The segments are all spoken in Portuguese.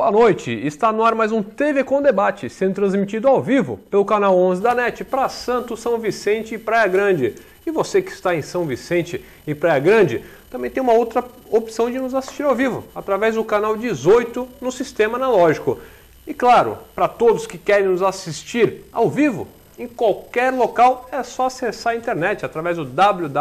Boa noite, está no ar mais um TV com Debate, sendo transmitido ao vivo pelo canal 11 da NET para Santos, São Vicente e Praia Grande. E você que está em São Vicente e Praia Grande, também tem uma outra opção de nos assistir ao vivo, através do canal 18 no sistema analógico. E claro, para todos que querem nos assistir ao vivo, em qualquer local, é só acessar a internet através do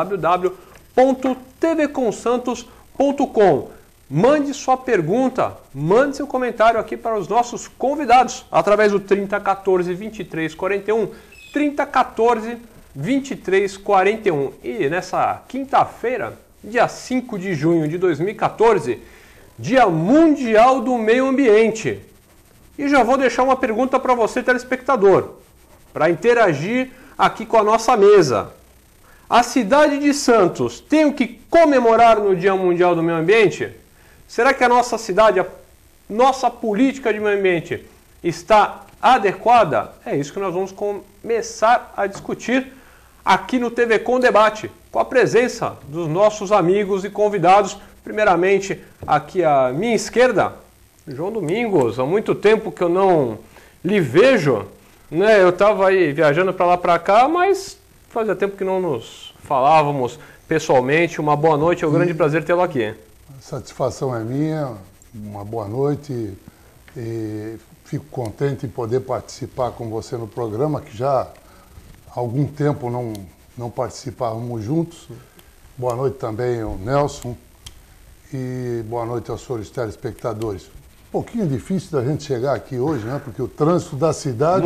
www.tvcomsantos.com. Mande sua pergunta, mande seu comentário aqui para os nossos convidados através do 3014 2341, 3014 2341. E nessa quinta-feira, dia 5 de junho de 2014, Dia Mundial do Meio Ambiente. E já vou deixar uma pergunta para você, telespectador, para interagir aqui com a nossa mesa. A cidade de Santos tem o que comemorar no Dia Mundial do Meio Ambiente? Será que a nossa cidade, a nossa política de meio ambiente está adequada? É isso que nós vamos começar a discutir aqui no TV com Debate, com a presença dos nossos amigos e convidados. Primeiramente, aqui à minha esquerda, João Domingos. Há muito tempo que eu não lhe vejo, né? Eu estava aí viajando para lá para cá, mas fazia tempo que não nos falávamos pessoalmente. Uma boa noite, é um grande prazer tê-lo aqui. A satisfação é minha, uma boa noite e fico contente em poder participar com você no programa, que já há algum tempo não participávamos juntos. Boa noite também ao Nelson e boa noite aos senhores telespectadores. Um pouquinho difícil da gente chegar aqui hoje, né? Porque o trânsito da cidade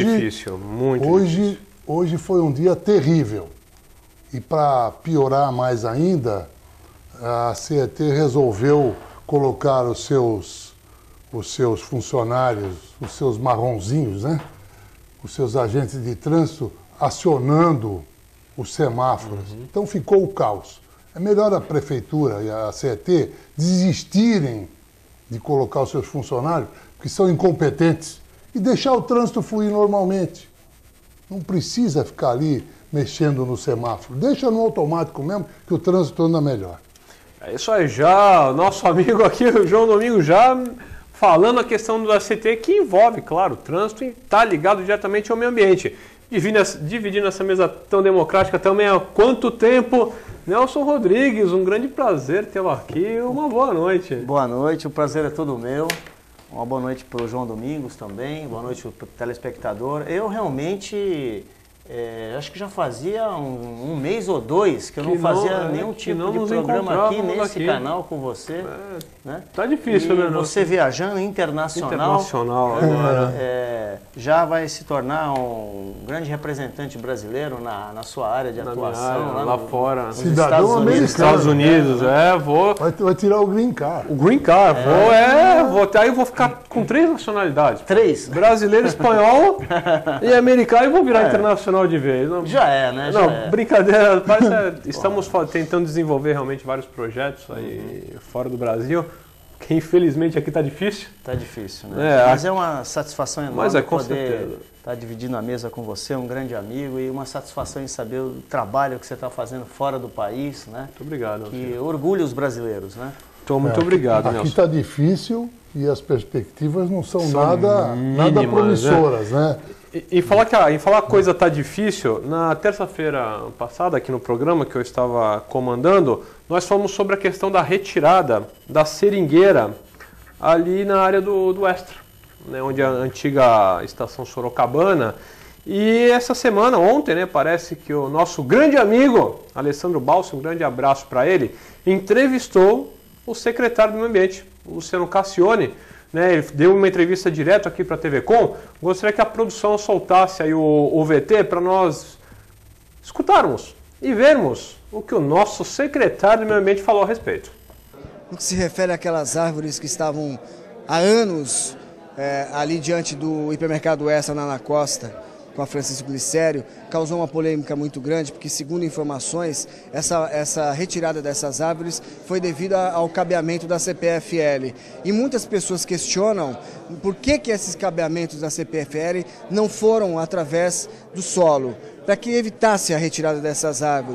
hoje foi um dia terrível. E para piorar mais ainda, a CET resolveu colocar os seus funcionários, os seus marronzinhos, né? Os seus agentes de trânsito acionando os semáforos. Então ficou o caos. É melhor a prefeitura e a CET desistirem de colocar os seus funcionários, que são incompetentes, e deixar o trânsito fluir normalmente. Não precisa ficar ali mexendo no semáforo. Deixa no automático mesmo, que o trânsito anda melhor. É isso aí, já nosso amigo aqui, o João Domingos, já falando a questão do ACT, que envolve, claro, o trânsito e está ligado diretamente ao meio ambiente. Dividindo essa mesa tão democrática também há quanto tempo, Nelson Rodrigues, um grande prazer tê-lo aqui, uma boa noite. Boa noite, o prazer é todo meu. Uma boa noite para o João Domingos também, boa noite para o telespectador. Eu realmente... acho que já fazia um mês ou dois que eu não fazia nenhum tipo de programa aqui nesse canal com você. Né? Tá difícil, né? Você viajando internacional já vai se tornar um grande representante brasileiro na sua área de atuação. Lá fora. Nos Estados Unidos. Vai tirar o Green Card. O Green Card, aí eu vou ficar com 3 nacionalidades. 3? Brasileiro, espanhol e americano, e vou virar internacional de vez. Não, já é, né? Brincadeira. Estamos tentando desenvolver realmente vários projetos aí fora do Brasil, que infelizmente aqui está difícil. Está difícil, né? Mas é uma satisfação enorme poder estar dividindo a mesa com você, um grande amigo, e uma satisfação em saber o trabalho que você está fazendo fora do país, né? Muito obrigado. Que orgulha os brasileiros, né? Então, muito obrigado, Nelson. Aqui está difícil e as perspectivas não são nada promissoras, né? Em falar que a coisa está difícil, na terça-feira passada, aqui no programa que eu estava comandando, nós falamos sobre a questão da retirada da seringueira ali na área do Extra, né, onde é a antiga estação Sorocabana. E essa semana, ontem, né, parece que o nosso grande amigo, Alessandro Balsi, um grande abraço para ele, entrevistou o secretário do Meio Ambiente, o Luciano Cassione. Ele deu uma entrevista direto aqui para a TV Com. Gostaria que a produção soltasse aí o VT para nós escutarmos e vermos o que o nosso secretário do Meio Ambiente falou a respeito. No que se refere àquelas árvores que estavam há anos ali diante do hipermercado Extra na Costa, com a Francisco Glicério, causou uma polêmica muito grande, porque, segundo informações, essa retirada dessas árvores foi devido ao cabeamento da CPFL. E muitas pessoas questionam por que esses cabeamentos da CPFL não foram através do solo, para que evitasse a retirada dessas árvores.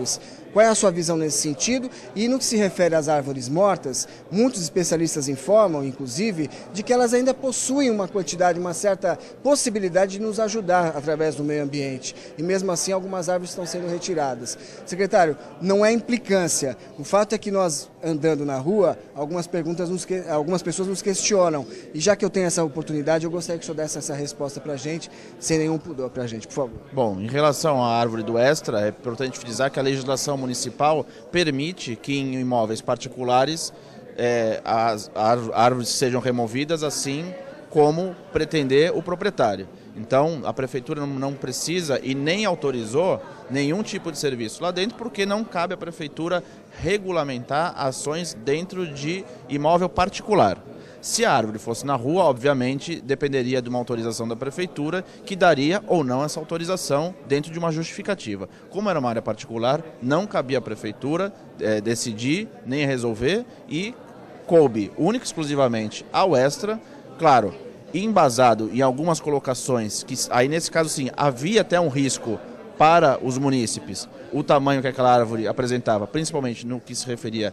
Qual é a sua visão nesse sentido? E no que se refere às árvores mortas, muitos especialistas informam, inclusive, de que elas ainda possuem uma quantidade, uma certa possibilidade de nos ajudar através do meio ambiente. E mesmo assim, algumas árvores estão sendo retiradas. Secretário, não é implicância. O fato é que nós, andando na rua, algumas pessoas nos questionam. E já que eu tenho essa oportunidade, eu gostaria que o senhor desse essa resposta para a gente, sem nenhum pudor para a gente, por favor. Bom, em relação à árvore do extra, é importante frisar que a legislação municipal permite que em imóveis particulares as árvores sejam removidas, assim como pretender o proprietário. Então, a prefeitura não precisa e nem autorizou nenhum tipo de serviço lá dentro, porque não cabe à prefeitura regulamentar ações dentro de imóvel particular. Se a árvore fosse na rua, obviamente, dependeria de uma autorização da prefeitura, que daria ou não essa autorização dentro de uma justificativa. Como era uma área particular, não cabia à prefeitura decidir, nem resolver, e coube única e exclusivamente ao extra, claro, embasado em algumas colocações, que aí nesse caso sim, havia até um risco para os munícipes, o tamanho que aquela árvore apresentava, principalmente no que se referia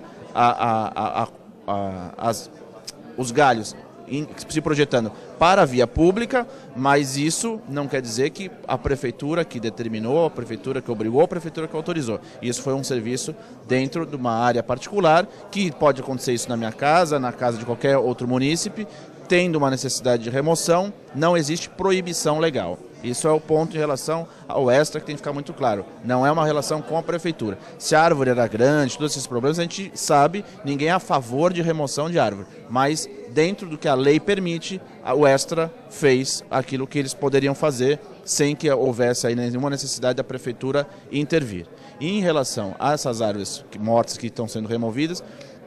os galhos se projetando para a via pública, mas isso não quer dizer que a prefeitura que determinou, a prefeitura que obrigou, a prefeitura que autorizou. Isso foi um serviço dentro de uma área particular, que pode acontecer isso na minha casa, na casa de qualquer outro munícipe, tendo uma necessidade de remoção, não existe proibição legal. Isso é o ponto em relação ao extra que tem que ficar muito claro. Não é uma relação com a prefeitura. Se a árvore era grande, todos esses problemas, a gente sabe, ninguém é a favor de remoção de árvore. Mas dentro do que a lei permite, o extra fez aquilo que eles poderiam fazer sem que houvesse aí nenhuma necessidade da prefeitura intervir. E em relação a essas árvores mortas que estão sendo removidas,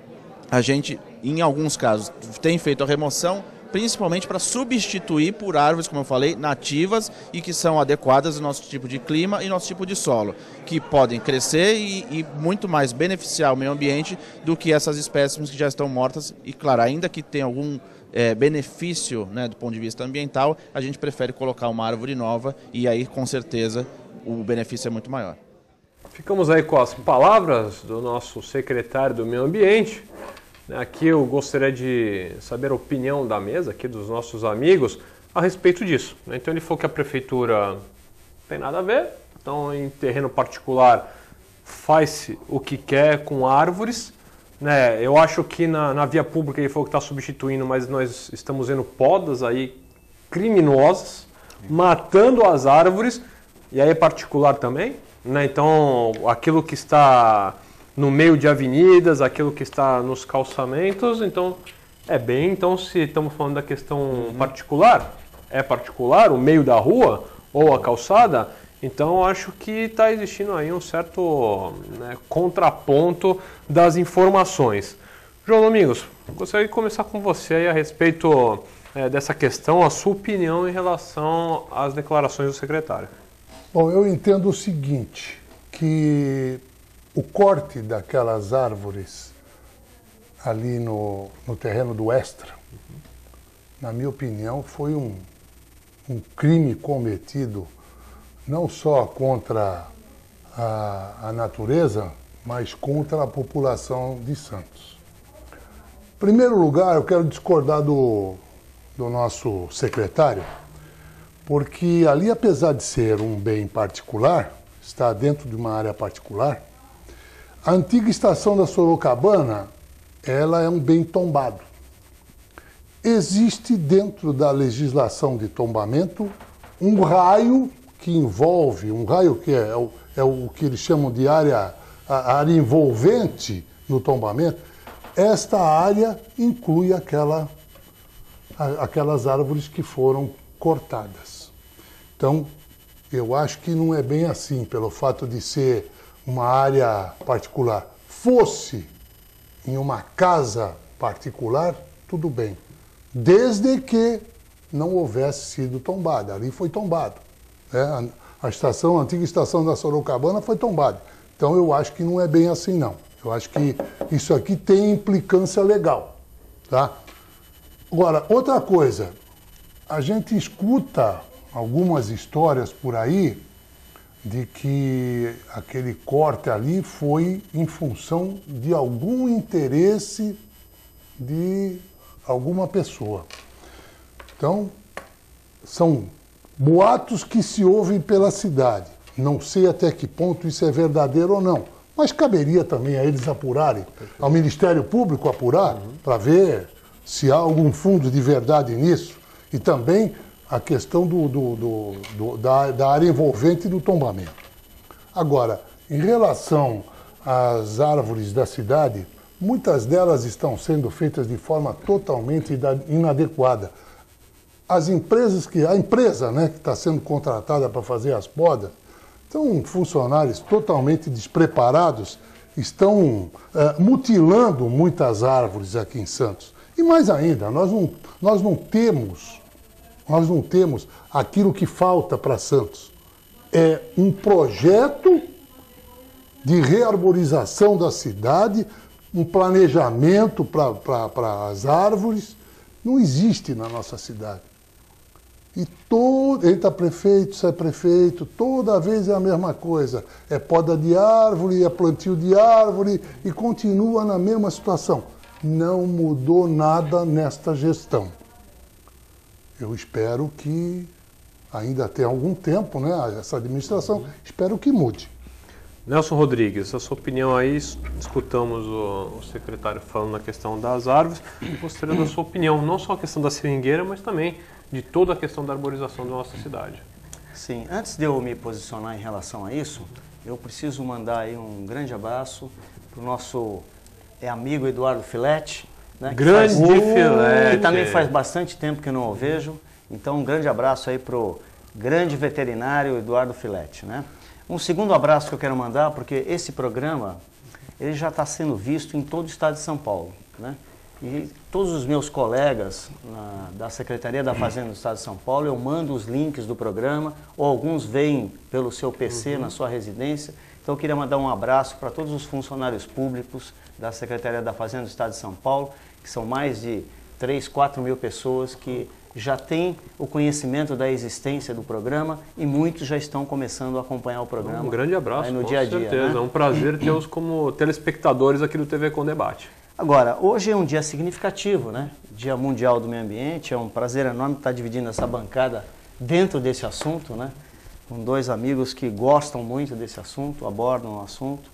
a gente, em alguns casos, tem feito a remoção, principalmente para substituir por árvores, como eu falei, nativas e que são adequadas ao nosso tipo de clima e nosso tipo de solo, que podem crescer e muito mais beneficiar o meio ambiente do que essas espécies que já estão mortas. E claro, ainda que tenha algum benefício, né, do ponto de vista ambiental, a gente prefere colocar uma árvore nova e aí com certeza o benefício é muito maior. Ficamos aí com as palavras do nosso secretário do Meio Ambiente. Aqui eu gostaria de saber a opinião da mesa, aqui dos nossos amigos, a respeito disso. Então ele falou que a prefeitura não tem nada a ver, então em terreno particular faz o que quer com árvores. Eu acho que na via pública ele falou que está substituindo, mas nós estamos vendo podas aí criminosas, matando as árvores, e aí é particular também. Então aquilo que está no meio de avenidas, aquilo que está nos calçamentos, então então se estamos falando da questão particular, é particular, o meio da rua ou a calçada, então acho que está existindo aí um certo contraponto das informações. João Domingos, gostaria de começar com você aí a respeito dessa questão, a sua opinião em relação às declarações do secretário. Bom, eu entendo o seguinte, que o corte daquelas árvores ali no terreno do extra, na minha opinião, foi um crime cometido não só contra a natureza, mas contra a população de Santos. Em primeiro lugar, eu quero discordar do nosso secretário, porque ali, apesar de ser um bem particular, está dentro de uma área particular, a antiga estação da Sorocabana, ela é um bem tombado. Existe dentro da legislação de tombamento um raio que envolve, um raio que é o que eles chamam de a área envolvente no tombamento. Esta área inclui aquelas árvores que foram cortadas. Então, eu acho que não é bem assim, pelo fato de ser uma área particular. Fosse em uma casa particular, tudo bem, desde que não houvesse sido tombada. Ali foi tombado. A antiga estação da Sorocabana foi tombada. Então eu acho que não é bem assim, não. Eu acho que isso aqui tem implicância legal. Tá? Agora, outra coisa, a gente escuta algumas histórias por aí de que aquele corte ali foi em função de algum interesse de alguma pessoa. Então, são boatos que se ouvem pela cidade. Não sei até que ponto isso é verdadeiro ou não, mas caberia também a eles apurarem, ao Ministério Público apurar, para ver se há algum fundo de verdade nisso. E também a questão da área envolvente do tombamento. Agora, em relação às árvores da cidade, muitas delas estão sendo feitas de forma totalmente inadequada. A empresa, né, que está sendo contratada para fazer as podas, são funcionários totalmente despreparados, estão mutilando muitas árvores aqui em Santos. E mais ainda, nós não temos aquilo que falta para Santos. É um projeto de rearborização da cidade, um planejamento para as árvores. Não existe na nossa cidade. E entra prefeito, sai prefeito, toda vez é a mesma coisa. É poda de árvore, é plantio de árvore e continua na mesma situação. Não mudou nada nesta gestão. Eu espero que ainda tenha algum tempo, né, essa administração, espero que mude. Nelson Rodrigues, a sua opinião aí, escutamos o secretário falando na questão das árvores, gostaria da sua opinião, não só a questão da seringueira, mas também de toda a questão da arborização da nossa cidade. Sim, antes de eu me posicionar em relação a isso, eu preciso mandar aí um grande abraço para o nosso amigo Eduardo Filetti, né, grande Filetti! Que também faz bastante tempo que eu não o vejo, então um grande abraço aí para o grande veterinário Eduardo Filetti, né? Um segundo abraço que eu quero mandar, porque esse programa ele já está sendo visto em todo o estado de São Paulo, né? E todos os meus colegas da Secretaria da Fazenda do Estado de São Paulo, eu mando os links do programa, ou alguns veem pelo seu PC na sua residência. Então eu queria mandar um abraço para todos os funcionários públicos da Secretaria da Fazenda do Estado de São Paulo, que são mais de 3, 4 mil pessoas que já têm o conhecimento da existência do programa e muitos já estão começando a acompanhar o programa. Um grande abraço, aí no dia a dia. Com certeza, né? É um prazer tê-los como telespectadores aqui do TV Com Debate. Agora, hoje é um dia significativo, né? Dia Mundial do Meio Ambiente, é um prazer enorme estar dividindo essa bancada dentro desse assunto, né? Com dois amigos que gostam muito desse assunto, abordam o assunto.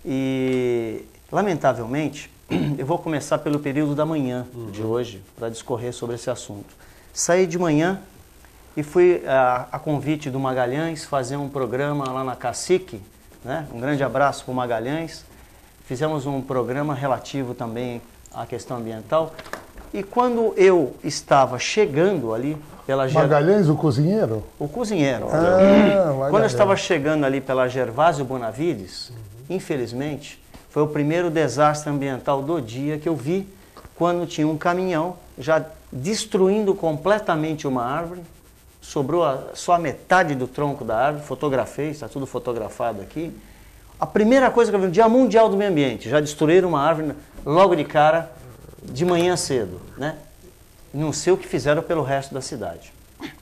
E, lamentavelmente, eu vou começar pelo período da manhã de hoje, para discorrer sobre esse assunto. Saí de manhã e fui, a convite do Magalhães, fazer um programa lá na Cacique, né? Um grande abraço para o Magalhães. Fizemos um programa relativo também à questão ambiental. E quando eu estava chegando ali pela... Magalhães, o cozinheiro? O cozinheiro. Quando eu estava chegando ali pela Gervásio Bonavides, infelizmente, foi o primeiro desastre ambiental do dia que eu vi, quando tinha um caminhão já destruindo completamente uma árvore, sobrou só a metade do tronco da árvore, fotografei, está tudo fotografado aqui. A primeira coisa que eu vi, no Dia Mundial do Meio Ambiente, já destruíram uma árvore logo de cara, de manhã cedo, né? Não sei o que fizeram pelo resto da cidade.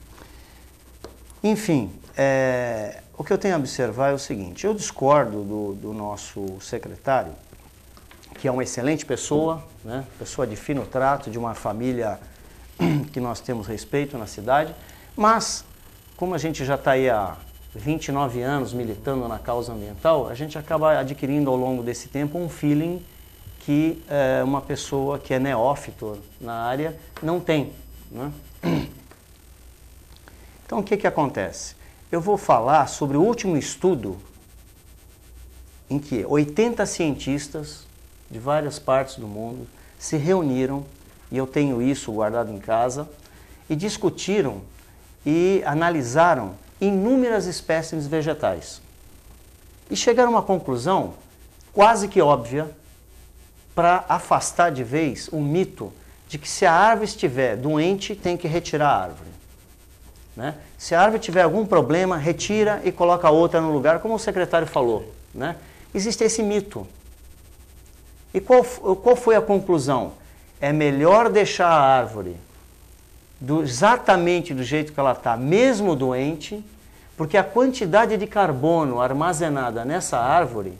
Enfim, o que eu tenho a observar é o seguinte, eu discordo do nosso secretário, que é uma excelente pessoa, né? Pessoa de fino trato, de uma família que nós temos respeito na cidade, mas como a gente já está aí há 29 anos militando na causa ambiental, a gente acaba adquirindo ao longo desse tempo um feeling que uma pessoa que é neófito na área não tem, né? Então o que acontece? Eu vou falar sobre o último estudo em que 80 cientistas de várias partes do mundo se reuniram, e eu tenho isso guardado em casa, e discutiram e analisaram inúmeras espécies vegetais. E chegaram a uma conclusão quase que óbvia para afastar de vez o mito de que se a árvore estiver doente, tem que retirar a árvore, né? Se a árvore tiver algum problema, retira e coloca outra no lugar, como o secretário falou, né? Existe esse mito. E qual foi a conclusão? É melhor deixar a árvore exatamente do jeito que ela está, mesmo doente, Porque a quantidade de carbono armazenada nessa árvore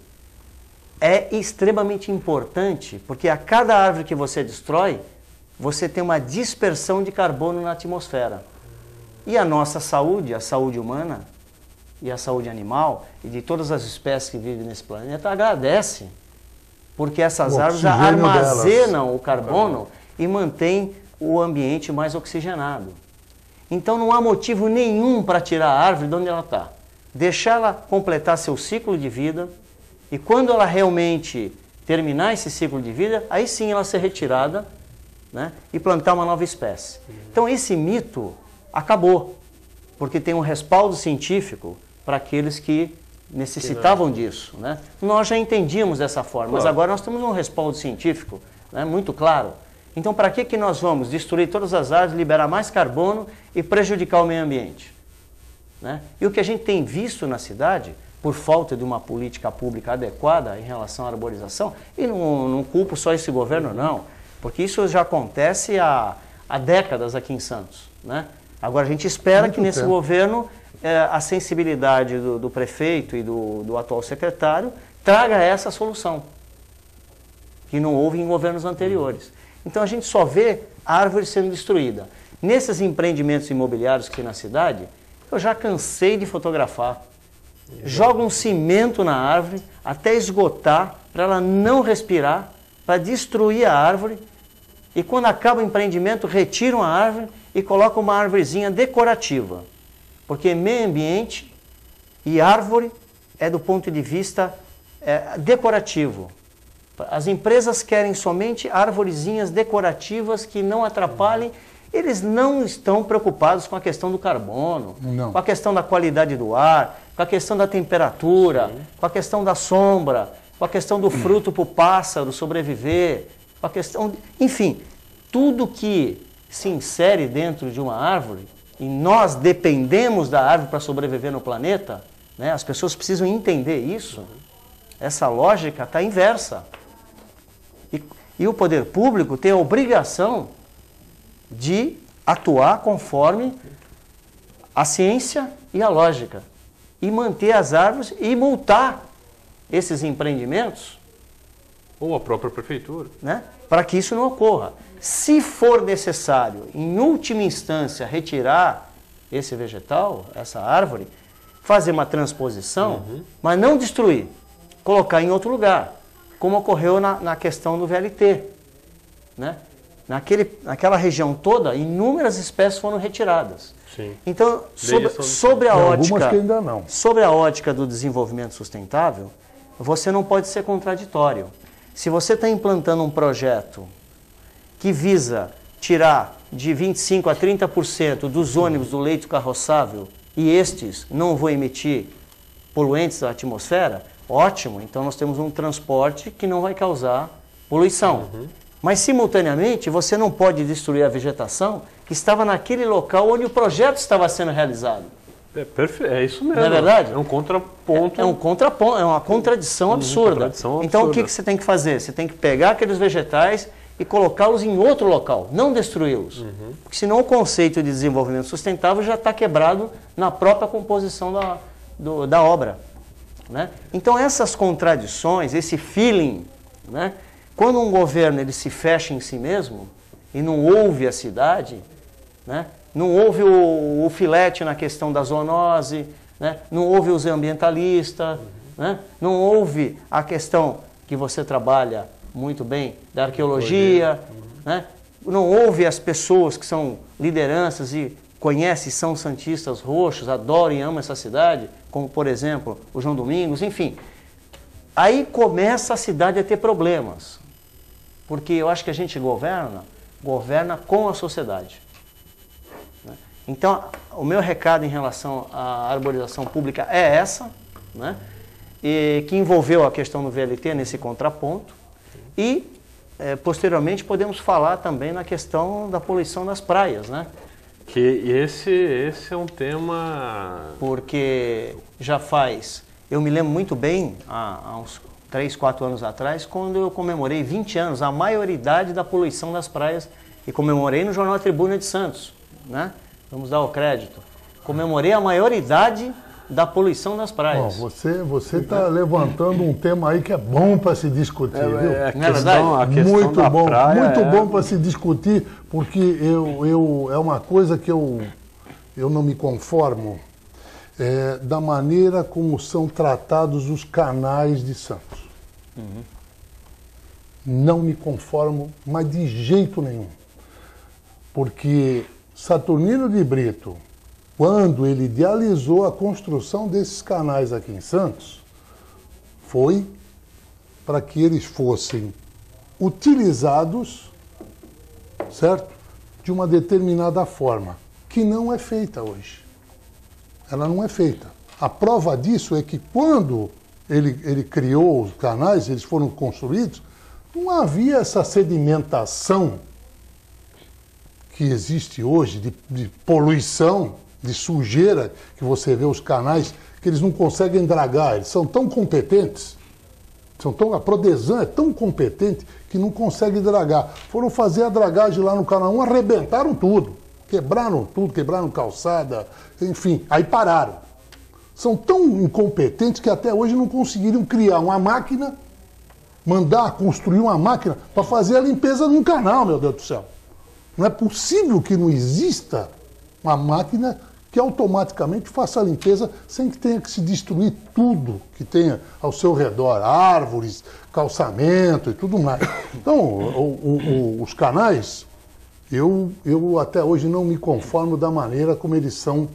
é extremamente importante, porque a cada árvore que você destrói, você tem uma dispersão de carbono na atmosfera. E a nossa saúde, a saúde humana e a saúde animal, e de todas as espécies que vivem nesse planeta, agradece, porque essas árvores armazenam o carbono e mantêm o ambiente mais oxigenado. Então não há motivo nenhum para tirar a árvore de onde ela está. Deixar ela completar seu ciclo de vida, e quando ela realmente terminar esse ciclo de vida, aí sim ela ser retirada, né, e plantar uma nova espécie. Então esse mito acabou, porque tem um respaldo científico para aqueles que necessitavam disso, né? Nós já entendíamos dessa forma, mas agora nós temos um respaldo científico, né, muito claro. Então para que nós vamos destruir todas as árvores, liberar mais carbono e prejudicar o meio ambiente? Né? E o que a gente tem visto na cidade, por falta de uma política pública adequada em relação à arborização, e não culpo só esse governo não, porque isso já acontece há décadas aqui em Santos, né? Agora a gente espera que nesse governo a sensibilidade do prefeito e do atual secretário traga essa solução, que não houve em governos anteriores. Então a gente só vê árvore sendo destruída. Nesses empreendimentos imobiliários que tem na cidade, eu já cansei de fotografar. Joga um cimento na árvore até esgotar, para ela não respirar, para destruir a árvore. E quando acaba o empreendimento, retiram a árvore e colocam uma árvorezinha decorativa. Porque meio ambiente e árvore é do ponto de vista decorativo. As empresas querem somente arvorezinhas decorativas que não atrapalhem. Eles não estão preocupados com a questão do carbono, com a questão da qualidade do ar, com a questão da temperatura, com a questão da sombra, com a questão do fruto para o pássaro sobreviver, com a questão... Enfim, tudo que se insere dentro de uma árvore, e nós dependemos da árvore para sobreviver no planeta, né? As pessoas precisam entender isso. Essa lógica está inversa. E o poder público tem a obrigação de atuar conforme a ciência e a lógica. E manter as árvores e multar esses empreendimentos. Ou a própria prefeitura. Né? Para que isso não ocorra. Se for necessário, em última instância, retirar esse vegetal, essa árvore, fazer uma transposição, mas não destruir, colocar em outro lugar, como ocorreu na questão do VLT. Né? Naquela região toda, inúmeras espécies foram retiradas. Sim. Então, sobre a ótica, que ainda não. sobre a ótica do desenvolvimento sustentável, você não pode ser contraditório. Se você está implantando um projeto que visa tirar de 25% a 30% dos ônibus do leito carroçável e estes não vão emitir poluentes à atmosfera, ótimo, então nós temos um transporte que não vai causar poluição. Mas, simultaneamente, você não pode destruir a vegetação que estava naquele local onde o projeto estava sendo realizado. É isso mesmo. Não é verdade? É um contraponto. É um contraponto, é uma contradição absurda. Então, o que você tem que fazer? Você tem que pegar aqueles vegetais e colocá-los em outro local, não destruí-los. Porque senão o conceito de desenvolvimento sustentável já está quebrado na própria composição da obra. Né? Então, essas contradições, esse feeling, né? Quando um governo ele se fecha em si mesmo e não ouve a cidade, né? Não ouve o filete na questão da zoonose, né? Não ouve os ambientalistas, né? Não ouve a questão que você trabalha muito bem da arqueologia, né? Não ouve as pessoas que são lideranças e conhecem, são santistas roxos, adoram e amam essa cidade, como por exemplo o João Domingos, enfim. Aí começa a cidade a ter problemas. Porque eu acho que a gente governa com a sociedade. Né? Então, o meu recado em relação à arborização pública é essa, né? E que envolveu a questão do VLT nesse contraponto. E, posteriormente, podemos falar também na questão da poluição das praias. Né? Que esse é um tema... Porque já faz... Eu me lembro muito bem, há uns 3, 4 anos atrás, quando eu comemorei 20 anos, a maioridade da poluição das praias, e comemorei no jornal A Tribuna de Santos, né? Vamos dar o crédito. Comemorei a maioridade da poluição das praias. Bom, você está levantando um tema aí que é bom para se discutir, viu? Não é verdade? A questão Muito da bom, praia muito bom para se discutir, porque é uma coisa que eu não me conformo da maneira como são tratados os canais de Santos. Não me conformo, mas de jeito nenhum. Porque Saturnino de Brito, quando ele idealizou a construção desses canais aqui em Santos, foi para que eles fossem utilizados, certo? De uma determinada forma, que não é feita hoje. Ela não é feita. A prova disso é que quando ele criou os canais, eles foram construídos, não havia essa sedimentação que existe hoje, de poluição, de sujeira, que você vê os canais, que eles não conseguem dragar. Eles são tão competentes, a Prodesan é tão competente que não consegue dragar. Foram fazer a dragagem lá no canal 1, arrebentaram tudo. Quebraram tudo, quebraram calçada, enfim, aí pararam. São tão incompetentes que até hoje não conseguiram criar uma máquina, mandar construir uma máquina para fazer a limpeza num canal, meu Deus do céu. Não é possível que não exista uma máquina que automaticamente faça a limpeza sem que tenha que se destruir tudo que tenha ao seu redor, árvores, calçamento e tudo mais. Então, os canais, eu até hoje não me conformo da maneira como eles são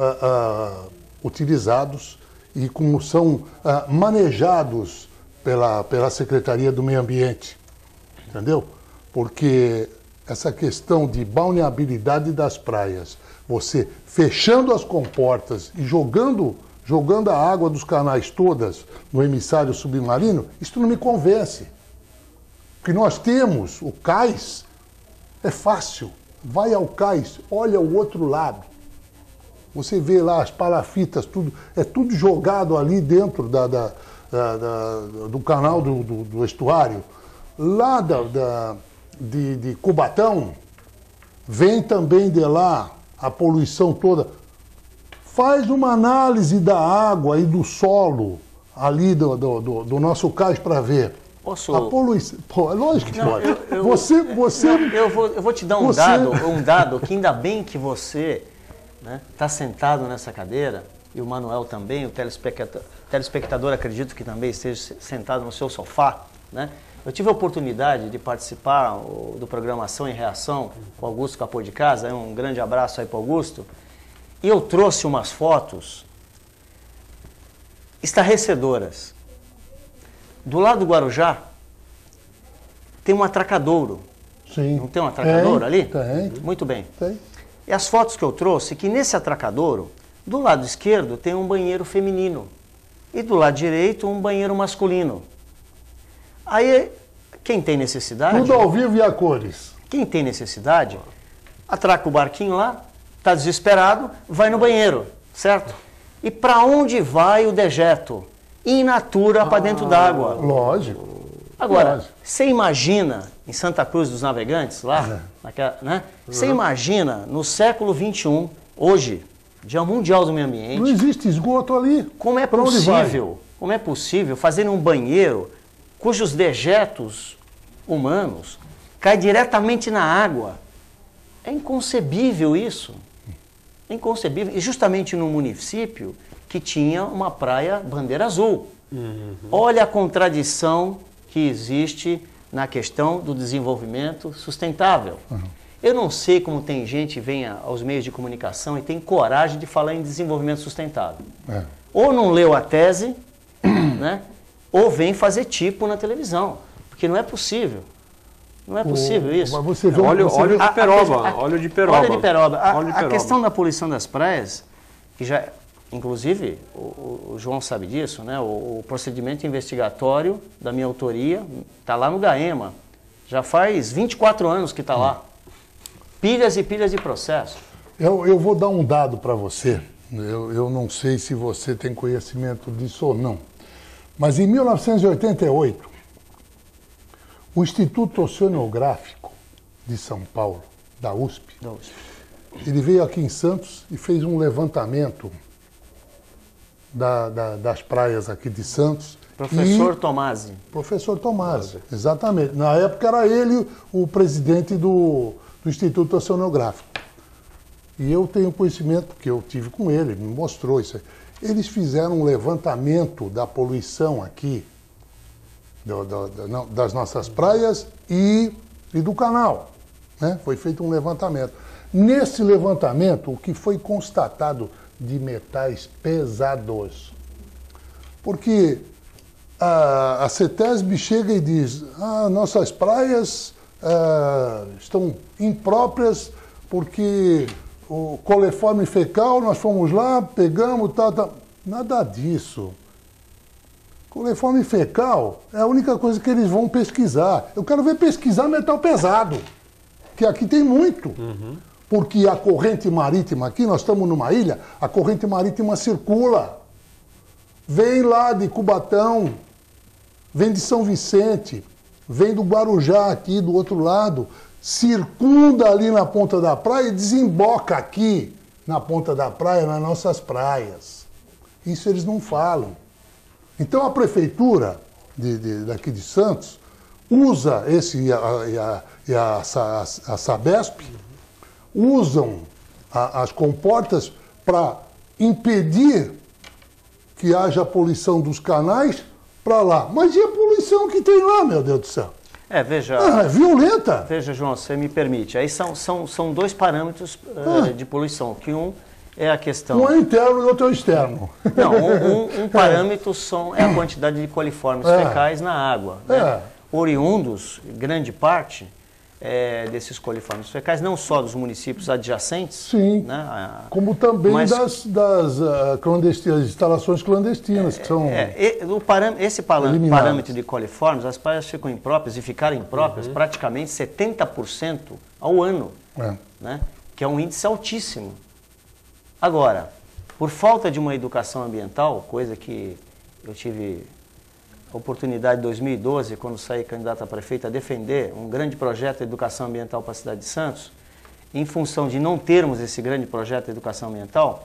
utilizados e como são manejados pela Secretaria do Meio Ambiente, entendeu? Porque essa questão de balneabilidade das praias, você fechando as comportas e jogando a água dos canais todas no emissário submarino, isso não me convence. Porque nós temos o cais, é fácil, vai ao cais, olha o outro lado. Você vê lá as palafitas, tudo, é tudo jogado ali dentro do canal do estuário. Lá de Cubatão, vem também de lá a poluição toda. Faz uma análise da água e do solo ali do nosso cais para ver. Posso? A poluição. Pô, lógico que pode. Eu vou te dar um dado que ainda bem que você está sentado nessa cadeira, e o Manuel também, o telespectador acredito que também esteja sentado no seu sofá, né? Eu tive a oportunidade de participar do Programação em Reação com o Augusto Capô de Casa, um grande abraço aí para o Augusto, e eu trouxe umas fotos estarrecedoras. Do lado do Guarujá tem um atracadouro. Sim. Não tem um atracadouro ali? Tem. Muito bem. Tem. E as fotos que eu trouxe, que nesse atracadouro, do lado esquerdo tem um banheiro feminino e do lado direito um banheiro masculino. Aí, quem tem necessidade... Tudo ao vivo e a cores. Quem tem necessidade, atraca o barquinho lá, está desesperado, vai no banheiro, certo? E para onde vai o dejeto? In natura para dentro d'água. Lógico. Agora, você imagina em Santa Cruz dos Navegantes, lá, né? Você imagina no século XXI, hoje, Dia Mundial do Meio Ambiente... Não existe esgoto ali. Como é possível fazer um banheiro cujos dejetos humanos caem diretamente na água? É inconcebível isso. É inconcebível. E justamente no município que tinha uma praia bandeira azul. Olha a contradição que existe na questão do desenvolvimento sustentável. Eu não sei como tem gente que vem aos meios de comunicação e tem coragem de falar em desenvolvimento sustentável. Ou não leu a tese, né? Ou vem fazer tipo na televisão. Porque não é possível. Não é possível isso. Mas você vê óleo de peroba. Óleo de peroba. A questão da poluição das praias, que já, inclusive, o João sabe disso, né? O procedimento investigatório da minha autoria está lá no GAEMA. Já faz 24 anos que está lá. Pilhas e pilhas de processo. Eu vou dar um dado para você. Eu não sei se você tem conhecimento disso ou não. Mas em 1988, o Instituto Oceanográfico de São Paulo, da USP, ele veio aqui em Santos e fez um levantamento das praias aqui de Santos. Professor Tomasi. Professor Tomasi, exatamente. Na época era ele o presidente do Instituto Oceanográfico. E eu tenho conhecimento, porque eu tive com ele, me mostrou isso aí. Eles fizeram um levantamento da poluição aqui, das nossas praias e do canal. Né? Foi feito um levantamento. Nesse levantamento, o que foi constatado de metais pesados? Porque a CETESB chega e diz, nossas praias estão impróprias porque o coliforme fecal, nós fomos lá, pegamos, tal. Nada disso. Coliforme fecal é a única coisa que eles vão pesquisar. Eu quero ver pesquisar metal pesado, que aqui tem muito. Porque a corrente marítima aqui, nós estamos numa ilha, a corrente marítima circula. Vem lá de Cubatão, vem de São Vicente, vem do Guarujá aqui do outro lado, circunda ali na ponta da praia e desemboca aqui na ponta da praia, nas nossas praias. Isso eles não falam. Então a prefeitura daqui de Santos usa a Sabesp, usam as comportas para impedir que haja poluição dos canais para lá. Mas e a poluição que tem lá, meu Deus do céu? Veja... é violenta. Veja, João, você me permite. Aí são dois parâmetros de poluição, que um é a questão... Um é interno e outro é externo. Não, um parâmetro é a quantidade de coliformes fecais na água. Né? Oriundos, grande parte, desses coliformes fecais, não só dos municípios adjacentes. Sim, né, como também das clandestinas, instalações clandestinas, que são esse parâmetro de coliformes, as praias ficam impróprias e ficaram impróprias praticamente 70% ao ano, né, que é um índice altíssimo. Agora, por falta de uma educação ambiental, coisa que eu tive a oportunidade em 2012, quando saí candidato a prefeito, a defender um grande projeto de educação ambiental para a cidade de Santos, em função de não termos esse grande projeto de educação ambiental,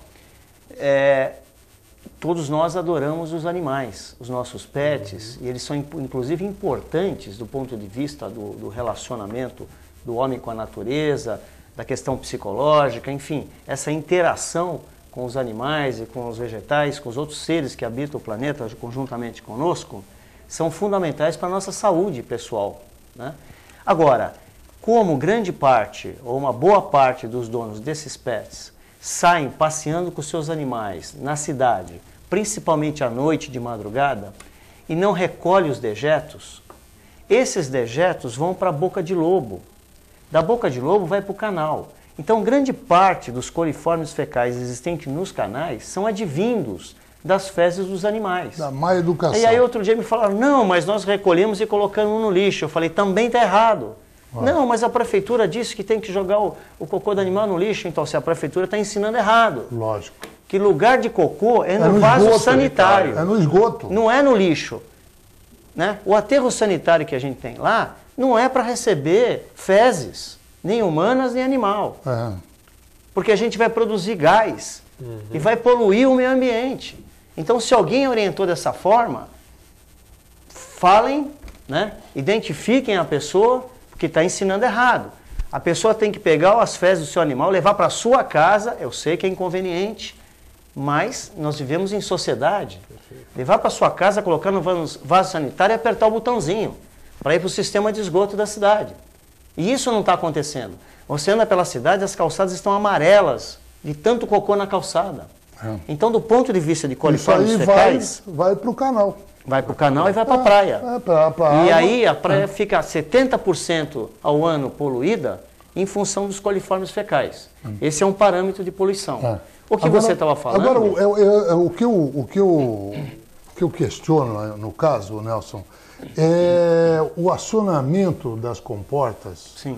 todos nós adoramos os animais, os nossos pets, e eles são inclusive importantes do ponto de vista do relacionamento do homem com a natureza, da questão psicológica, enfim, essa interação com os animais e com os vegetais, com os outros seres que habitam o planeta conjuntamente conosco, são fundamentais para a nossa saúde pessoal. Né? Agora, como grande parte, ou uma boa parte dos donos desses pets, saem passeando com seus animais na cidade, principalmente à noite, de madrugada, e não recolhem os dejetos, esses dejetos vão para a boca de lobo. Da boca de lobo vai para o canal. Então, grande parte dos coliformes fecais existentes nos canais são advindos das fezes dos animais. Da má educação. E aí outro dia me falaram, não, mas nós recolhemos e colocamos no lixo. Eu falei, também está errado. Não, mas a prefeitura disse que tem que jogar o cocô do animal no lixo. Então, se a prefeitura está ensinando errado. Lógico. Que lugar de cocô é no vaso esgoto, sanitário. É no esgoto. Não é no lixo. Né? O aterro sanitário que a gente tem lá não é para receber fezes, nem humanas, nem animal. Porque a gente vai produzir gás e vai poluir o meio ambiente. Então, se alguém orientou dessa forma, falem, né? Identifiquem a pessoa que está ensinando errado. A pessoa tem que pegar as fezes do seu animal, levar para a sua casa, eu sei que é inconveniente, mas nós vivemos em sociedade. Levar para a sua casa, colocar no vaso sanitário e apertar o botãozinho para ir para o sistema de esgoto da cidade. E isso não está acontecendo. Você anda pela cidade, as calçadas estão amarelas de tanto cocô na calçada. Então, do ponto de vista de coliformes fecais... vai para o canal. Vai para o canal e vai para a praia. E aí a praia fica 70% ao ano poluída em função dos coliformes fecais. Esse é um parâmetro de poluição. O que você estava falando... Agora, o que eu questiono, no caso, Nelson, é o acionamento das comportas. Sim.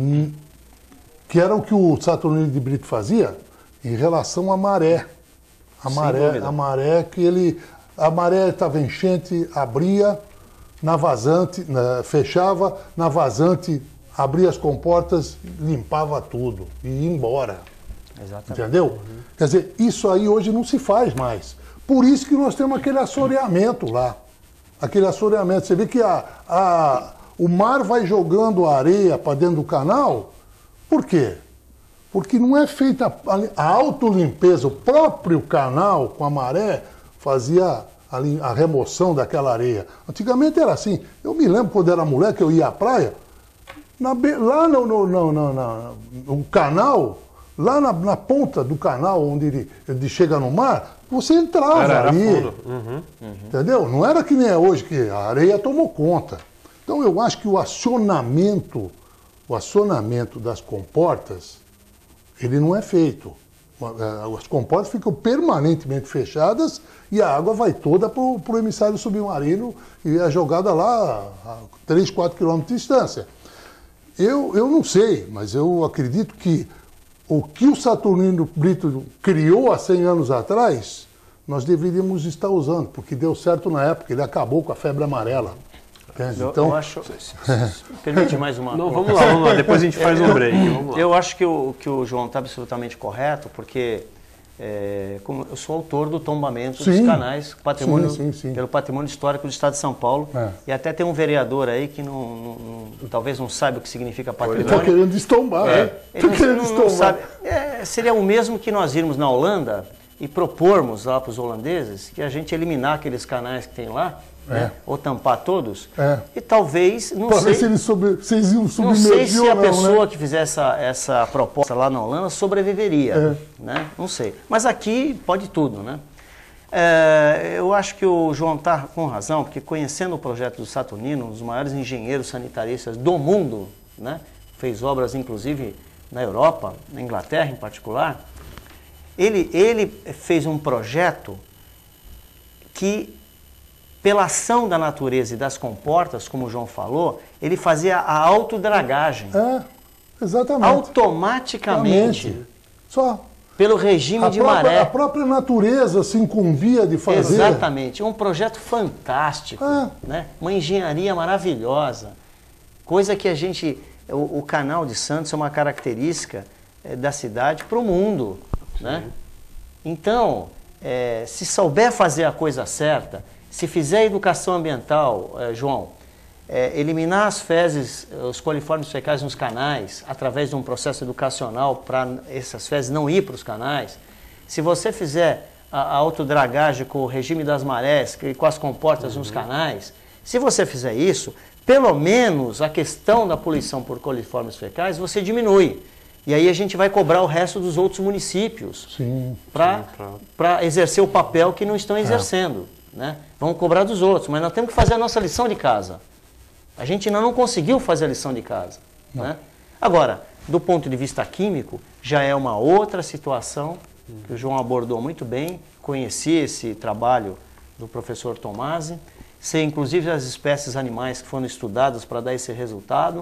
Que era o que o Saturnino de Brito fazia em relação à maré. A maré que a maré estava enchente, abria, na vazante, fechava, na vazante abria as comportas, limpava tudo e ia embora. Exatamente. Entendeu? Quer dizer, isso aí hoje não se faz mais. Por isso que nós temos aquele assoreamento lá. Aquele assoreamento. Você vê que o mar vai jogando a areia para dentro do canal. Por quê? Porque não é feita a autolimpeza. O próprio canal, com a maré, fazia a remoção daquela areia. Antigamente era assim. Eu me lembro quando era moleque, eu ia à praia, lá no canal, lá na ponta do canal, onde ele chega no mar, você entrava Era ali. fundo. Entendeu? Não era que nem é hoje, que a areia tomou conta. Então eu acho que o acionamento das comportas, ele não é feito. As comportas ficam permanentemente fechadas e a água vai toda para o emissário submarino e é jogada lá a 3, 4 quilômetros de distância. Eu não sei, mas eu acredito que o que o Saturnino Brito criou há 100 anos atrás, nós deveríamos estar usando, porque deu certo na época, ele acabou com a febre amarela. Eu acho... Permite mais uma... Não, vamos lá, depois a gente faz um break. Vamos lá. Eu acho que o João está absolutamente correto, porque como eu sou autor do tombamento dos canais pelo patrimônio histórico do Estado de São Paulo. E até tem um vereador aí que talvez não saiba o que significa patrimônio. Ele está querendo destombar. Ele não sabe. Seria o mesmo que nós irmos na Holanda e propormos lá para os holandeses que a gente eliminar aqueles canais que tem lá, né? Ou tampar todos, e talvez, não sei se a pessoa que fizer essa proposta lá na Holanda sobreviveria, né? Não sei, mas aqui pode tudo, né? Eu acho que o João está com razão, porque conhecendo o projeto do Saturnino, um dos maiores engenheiros sanitaristas do mundo, né? Fez obras inclusive na Europa, na Inglaterra em particular, ele fez um projeto que, pela ação da natureza e das comportas, como o João falou, ele fazia a autodragagem. Exatamente. Automaticamente. Só. Pelo regime de maré. A própria natureza se incumbia de fazer. Exatamente. Um projeto fantástico. Né? Uma engenharia maravilhosa. Coisa que a gente... O Canal de Santos é uma característica da cidade para o mundo. Né? Então, se souber fazer a coisa certa, se fizer educação ambiental, João, eliminar as fezes, os coliformes fecais nos canais, através de um processo educacional para essas fezes não ir para os canais, se você fizer a autodragagem com o regime das marés, com as comportas nos canais, se você fizer isso, pelo menos a questão da poluição por coliformes fecais você diminui. E aí a gente vai cobrar o resto dos outros municípios para exercer o papel que não estão exercendo. Né? Vamos cobrar dos outros, mas nós temos que fazer a nossa lição de casa. A gente ainda não conseguiu fazer a lição de casa. Né? Agora, do ponto de vista químico, já é uma outra situação que o João abordou muito bem. Conheci esse trabalho do professor Tomasi, sei inclusive as espécies animais que foram estudadas para dar esse resultado.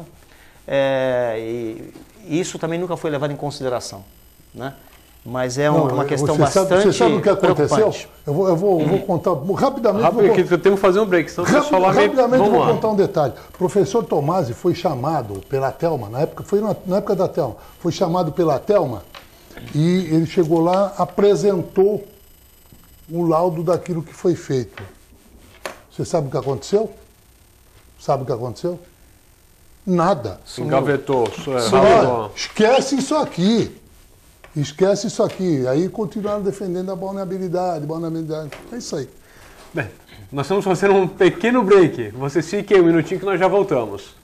E isso também nunca foi levado em consideração, né? Mas é uma questão bastante Você sabe o que aconteceu? preocupante. Eu vou contar rapidamente. Rápido, temos que fazer um break, senão você falar meio... Rapidamente Vamos vou lá. contar um detalhe. O professor Tomasi foi chamado pela Telma, foi na época da Telma, foi chamado pela Telma e ele chegou lá, apresentou o laudo daquilo que foi feito. Você sabe o que aconteceu? Sabe o que aconteceu? Nada. Engavetou. Esquece isso aqui. Esquece isso aqui. Aí continuaram defendendo a vulnerabilidade. É isso aí. Bem, nós estamos fazendo um pequeno break. Vocês fiquem um minutinho que nós já voltamos.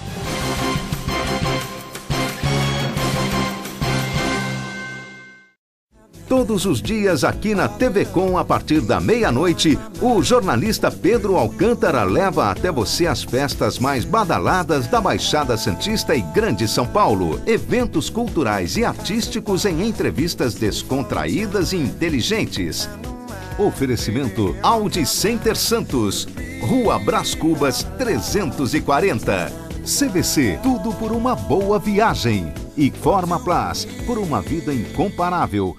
Todos os dias aqui na TV Com, a partir da meia-noite, o jornalista Pedro Alcântara leva até você as festas mais badaladas da Baixada Santista e Grande São Paulo. Eventos culturais e artísticos em entrevistas descontraídas e inteligentes. Oferecimento Audi Center Santos, Rua Brás Cubas 340. CVC, tudo por uma boa viagem. E Forma Plus, por uma vida incomparável.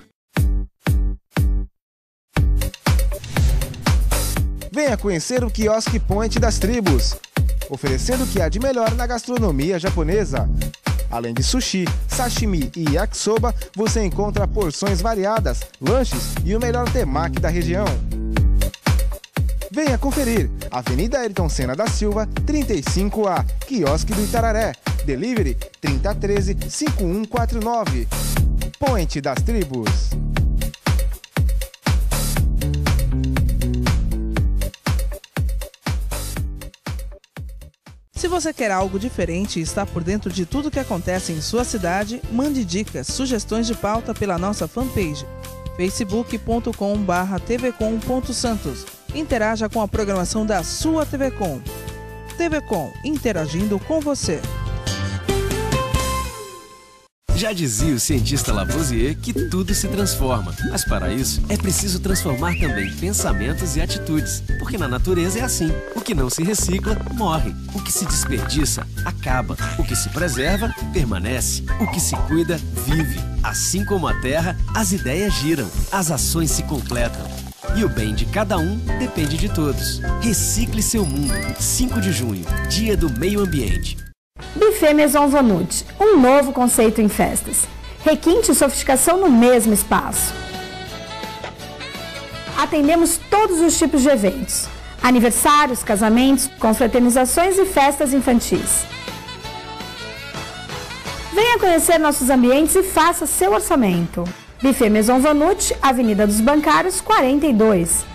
Venha conhecer o Quiosque Point das Tribos, oferecendo o que há de melhor na gastronomia japonesa. Além de sushi, sashimi e yakisoba, você encontra porções variadas, lanches e o melhor temaki da região. Venha conferir. Avenida Ayrton Senna da Silva, 35A, Quiosque do Itararé. Delivery 3013-5149. Point das Tribos. Se você quer algo diferente e está por dentro de tudo que acontece em sua cidade, mande dicas, sugestões de pauta pela nossa fanpage facebook.com/tvcom.santos. Interaja com a programação da sua TV Com. TV Com, interagindo com você. Já dizia o cientista Lavoisier que tudo se transforma, mas para isso é preciso transformar também pensamentos e atitudes, porque na natureza é assim, o que não se recicla, morre, o que se desperdiça, acaba, o que se preserva, permanece, o que se cuida, vive. Assim como a terra, as ideias giram, as ações se completam. E o bem de cada um depende de todos. Recicle seu mundo. 5 de junho, Dia do Meio Ambiente. Buffet Maison Vanut, um novo conceito em festas. Requinte e sofisticação no mesmo espaço. Atendemos todos os tipos de eventos. Aniversários, casamentos, confraternizações e festas infantis. Venha conhecer nossos ambientes e faça seu orçamento. Buffet Maison Vanut, Avenida dos Bancários, 42.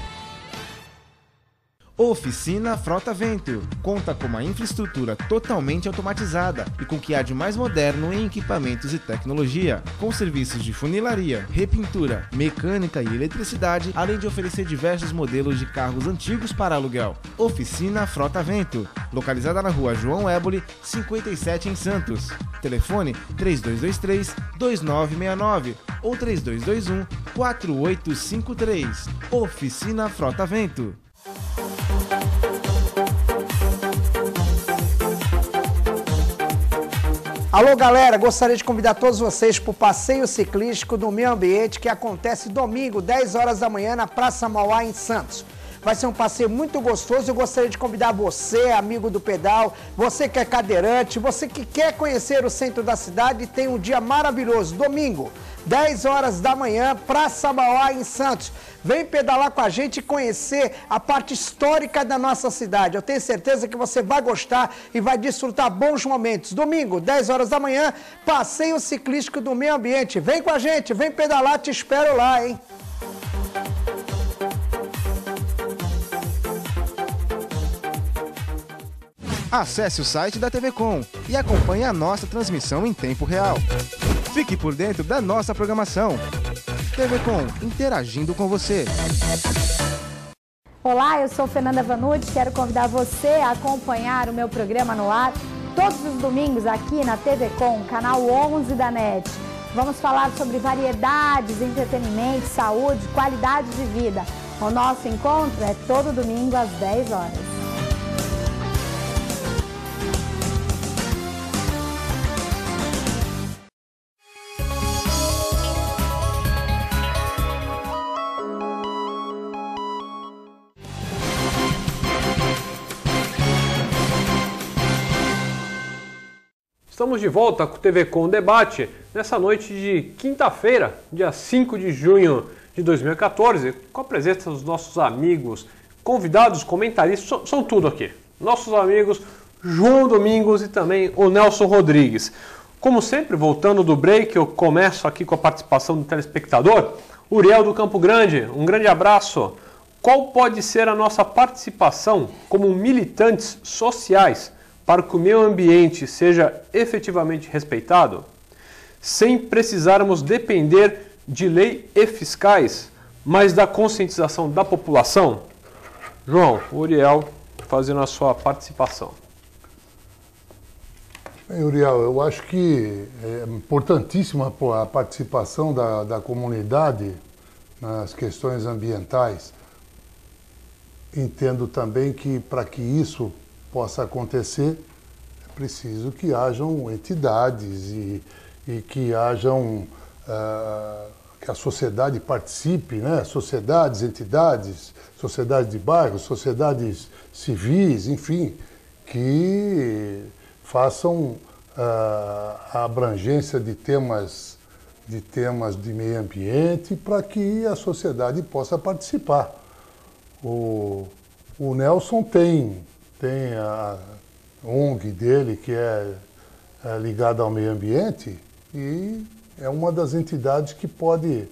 Oficina Frota Vento. Conta com uma infraestrutura totalmente automatizada e com o que há de mais moderno em equipamentos e tecnologia, com serviços de funilaria, repintura, mecânica e eletricidade, além de oferecer diversos modelos de carros antigos para aluguel. Oficina Frota Vento, localizada na Rua João Éboli, 57 em Santos. Telefone 3223-2969 ou 3221-4853. Oficina Frota Vento. Alô galera, gostaria de convidar todos vocês para o passeio ciclístico do meio ambiente que acontece domingo, 10 horas da manhã, na Praça Mauá, em Santos. Vai ser um passeio muito gostoso. Eu gostaria de convidar você, amigo do pedal, você que é cadeirante, você que quer conhecer o centro da cidade e tem um dia maravilhoso. Domingo, 10 horas da manhã, Praça Mauá, em Santos. Vem pedalar com a gente e conhecer a parte histórica da nossa cidade. Eu tenho certeza que você vai gostar e vai desfrutar bons momentos. Domingo, 10 horas da manhã, passeio ciclístico do meio ambiente. Vem com a gente, vem pedalar, te espero lá, hein? Acesse o site da TV Com e acompanhe a nossa transmissão em tempo real. Fique por dentro da nossa programação. TV Com, interagindo com você. Olá, eu sou Fernanda Vanucci, quero convidar você a acompanhar o meu programa no ar todos os domingos aqui na TV Com, canal 11 da NET. Vamos falar sobre variedades, entretenimento, saúde, qualidade de vida. O nosso encontro é todo domingo às 10 horas. Estamos de volta com o TV Com Debate, nessa noite de quinta-feira, dia 5 de junho de 2014, com a presença dos nossos amigos, convidados, comentaristas, são tudo aqui. Nossos amigos João Domingos e também o Nelson Rodrigues. Como sempre, voltando do break, eu começo aqui com a participação do telespectador, Uriel do Campo Grande, um grande abraço. Qual pode ser a nossa participação como militantes sociais para que o meio ambiente seja efetivamente respeitado, sem precisarmos depender de lei e fiscais, mas da conscientização da população? João, Uriel, fazendo a sua participação. Bem, Uriel, eu acho que é importantíssima a participação da comunidade nas questões ambientais. Entendo também que para que isso possa acontecer, é preciso que hajam entidades e que hajam, que a sociedade participe, né? Sociedades, entidades, sociedades de bairros, sociedades civis, enfim, que façam a abrangência de temas de meio ambiente para que a sociedade possa participar. O Nelson tem a ONG dele, que é ligada ao meio ambiente, e é uma das entidades que pode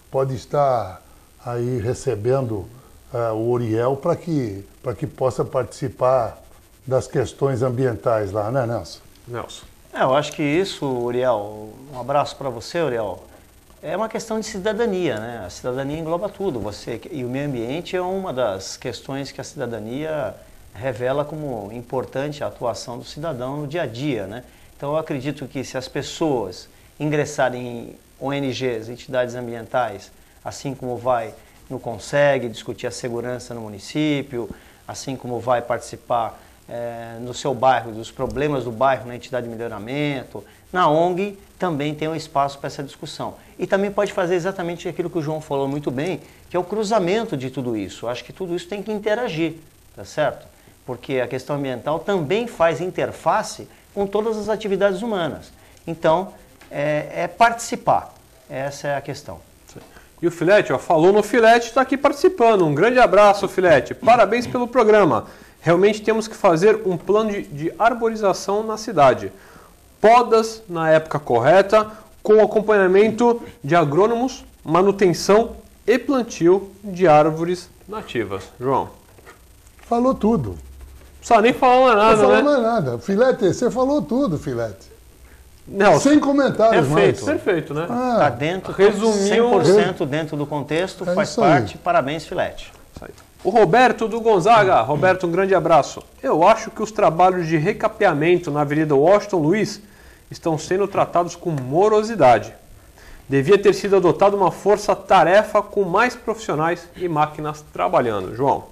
estar aí recebendo o Uriel para que possa participar das questões ambientais lá, né, Nelson? Nelson. Eu acho que isso, Uriel, um abraço para você, Uriel, é uma questão de cidadania, né? A cidadania engloba tudo. E o meio ambiente é uma das questões que a cidadania revela como importante a atuação do cidadão no dia a dia, né? Então eu acredito que se as pessoas ingressarem em ONGs, entidades ambientais, assim como vai no CONSEG discutir a segurança no município, assim como vai participar no seu bairro, dos problemas do bairro na entidade de melhoramento, na ONG também tem um espaço para essa discussão. E também pode fazer exatamente aquilo que o João falou muito bem, que é o cruzamento de tudo isso. Eu acho que tudo isso tem que interagir, tá certo? Porque a questão ambiental também faz interface com todas as atividades humanas. Então, é participar. Essa é a questão. E o Filete, falou no Filete, está aqui participando. Um grande abraço, Filete. Parabéns pelo programa. Realmente temos que fazer um plano de arborização na cidade. Podas na época correta, com acompanhamento de agrônomos, manutenção e plantio de árvores nativas. João. Falou tudo. Não precisa nem falar mais nada, não falou né? mais nada. Filete, você falou tudo, Filete. Não, sem comentários mais. Perfeito, né? Está dentro, resumiu 100% dentro do contexto, faz parte. Parabéns, Filete. Isso aí. O Roberto do Gonzaga. Roberto, um grande abraço. Eu acho que os trabalhos de recapeamento na Avenida Washington Luiz estão sendo tratados com morosidade. Devia ter sido adotada uma força-tarefa com mais profissionais e máquinas trabalhando. João.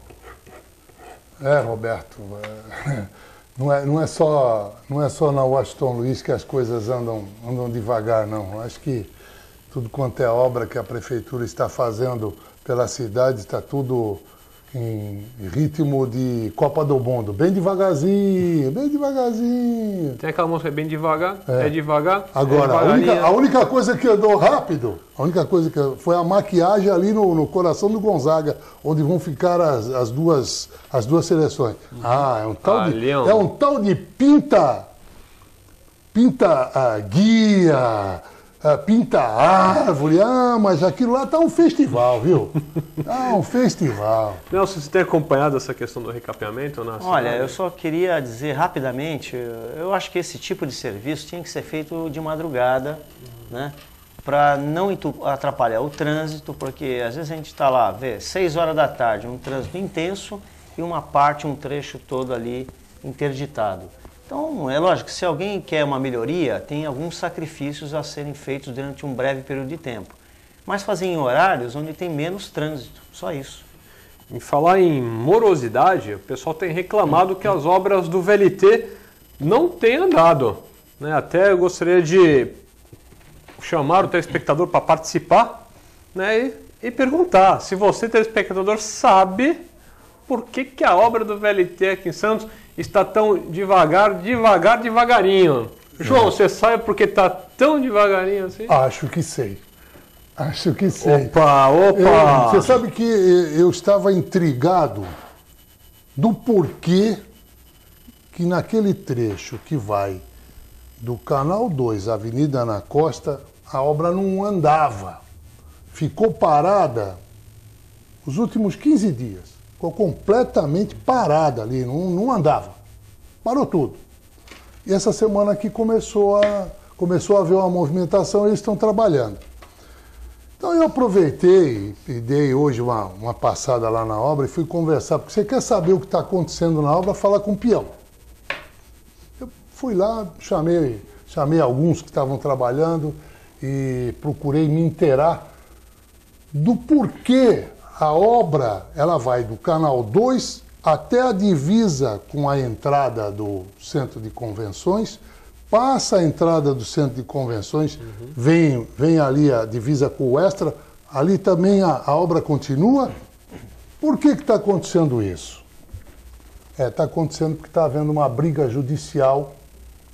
Roberto, não é só na Washington Luiz que as coisas andam devagar, não. Acho que tudo quanto é obra que a prefeitura está fazendo pela cidade está tudo em ritmo de Copa do Mundo, bem devagarzinho, bem devagarzinho. Tem aquela música bem devagar, é devagar. Agora, a única coisa que andou rápido, foi a maquiagem ali no coração do Gonzaga, onde vão ficar as duas seleções. É um tal de pinta guia, pinta árvore, mas aquilo lá tá um festival, viu? Tá um festival. Nelson, você tem acompanhado essa questão do recapeamento? Olha, eu só queria dizer rapidamente, eu acho que esse tipo de serviço tinha que ser feito de madrugada, né? Para não atrapalhar o trânsito, porque às vezes a gente está lá, 6 horas da tarde, um trânsito intenso e um trecho todo ali interditado. Então, é lógico, se alguém quer uma melhoria, tem alguns sacrifícios a serem feitos durante um breve período de tempo. Mas fazer em horários onde tem menos trânsito, só isso. Em falar em morosidade, o pessoal tem reclamado que as obras do VLT não têm andado, né? Até eu gostaria de chamar o telespectador para participar, né? E perguntar se você, telespectador, sabe por que a obra do VLT aqui em Santos está tão devagarinho. João, você sabe por que está tão devagarinho assim? Acho que sei. Opa! Você sabe que eu estava intrigado do porquê que naquele trecho que vai do Canal 2 à Avenida Ana Costa, a obra não andava. Ficou parada os últimos 15 dias. Ficou completamente parada ali, não andava. Parou tudo. E essa semana aqui começou a haver uma movimentação e eles estão trabalhando. Então eu aproveitei e dei hoje uma passada lá na obra e fui conversar, porque você quer saber o que está acontecendo na obra, fala com o peão. Eu fui lá, chamei alguns que estavam trabalhando e procurei me inteirar do porquê a obra ela vai do Canal 2 até a divisa com a entrada do Centro de Convenções, passa a entrada do Centro de Convenções, vem ali a divisa com o Extra, ali também a obra continua. Por que está acontecendo isso? Está acontecendo porque está havendo uma briga judicial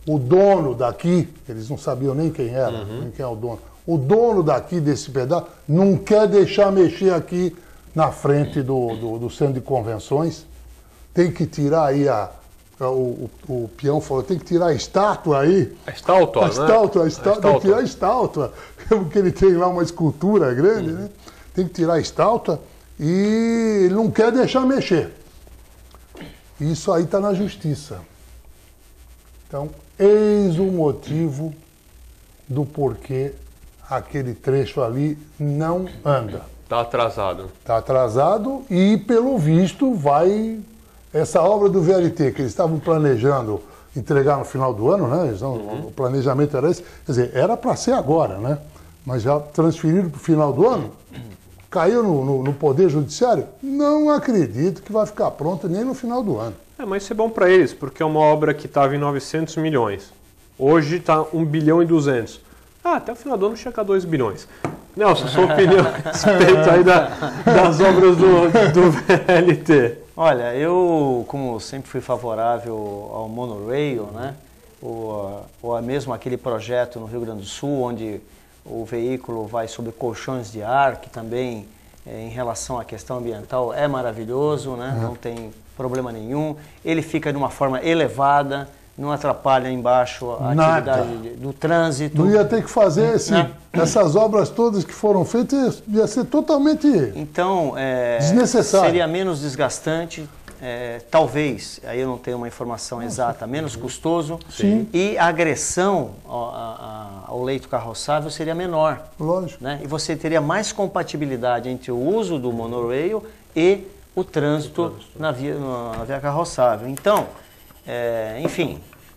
o dono daqui, eles não sabiam nem quem era, nem quem é o dono daqui desse pedaço não quer deixar mexer aqui na frente do centro de convenções. Tem que tirar aí o peão falou, tem que tirar a estátua aí. A estátua, né? Tem que tirar a estátua, porque ele tem lá uma escultura grande, né? Tem que tirar a estátua e ele não quer deixar mexer. Isso aí está na justiça. Então, eis o motivo do porquê aquele trecho ali não anda. Está atrasado. Está atrasado e, pelo visto, vai... Essa obra do VLT, que eles estavam planejando entregar no final do ano, né? O planejamento era esse. Quer dizer, era para ser agora, né? Mas já transferido para o final do ano, caiu no Poder Judiciário. Não acredito que vai ficar pronta nem no final do ano. Mas isso é bom para eles, porque é uma obra que estava em 900 milhões. Hoje está 1 bilhão e 200. Até o final do ano chega a 2 bilhões. Nelson, sua opinião a respeito aí das obras do VLT? Olha, eu, como sempre fui favorável ao monorail, né? Ou mesmo aquele projeto no Rio Grande do Sul, onde o veículo vai sobre colchões de ar, que também, em relação à questão ambiental, é maravilhoso, né? Não tem problema nenhum. Ele fica de uma forma elevada, não atrapalha embaixo a atividade do trânsito. Não ia ter que fazer essas obras todas que foram feitas, ia ser totalmente desnecessário. Seria menos desgastante, talvez, aí eu não tenho uma informação exata, menos custoso. Sim. E a agressão ao leito carroçável seria menor. Lógico. Né? E você teria mais compatibilidade entre o uso do monorail e o trânsito na via carroçável. Então, enfim,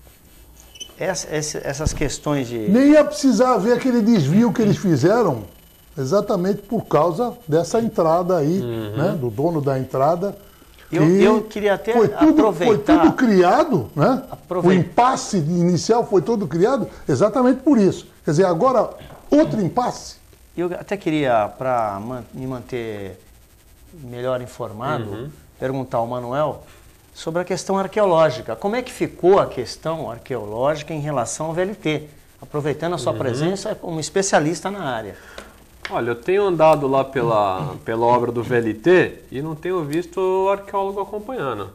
essas questões de... Nem ia precisar ver aquele desvio que eles fizeram, exatamente por causa dessa entrada aí, né, do dono da entrada. Eu queria até aproveitar... Foi tudo criado, né? O impasse inicial foi todo criado exatamente por isso. Quer dizer, agora, outro impasse. Eu até queria, para me manter melhor informado, perguntar ao Manuel sobre a questão arqueológica. Como é que ficou a questão arqueológica em relação ao VLT? Aproveitando a sua presença como especialista na área. Olha, eu tenho andado lá pela obra do VLT e não tenho visto o arqueólogo acompanhando.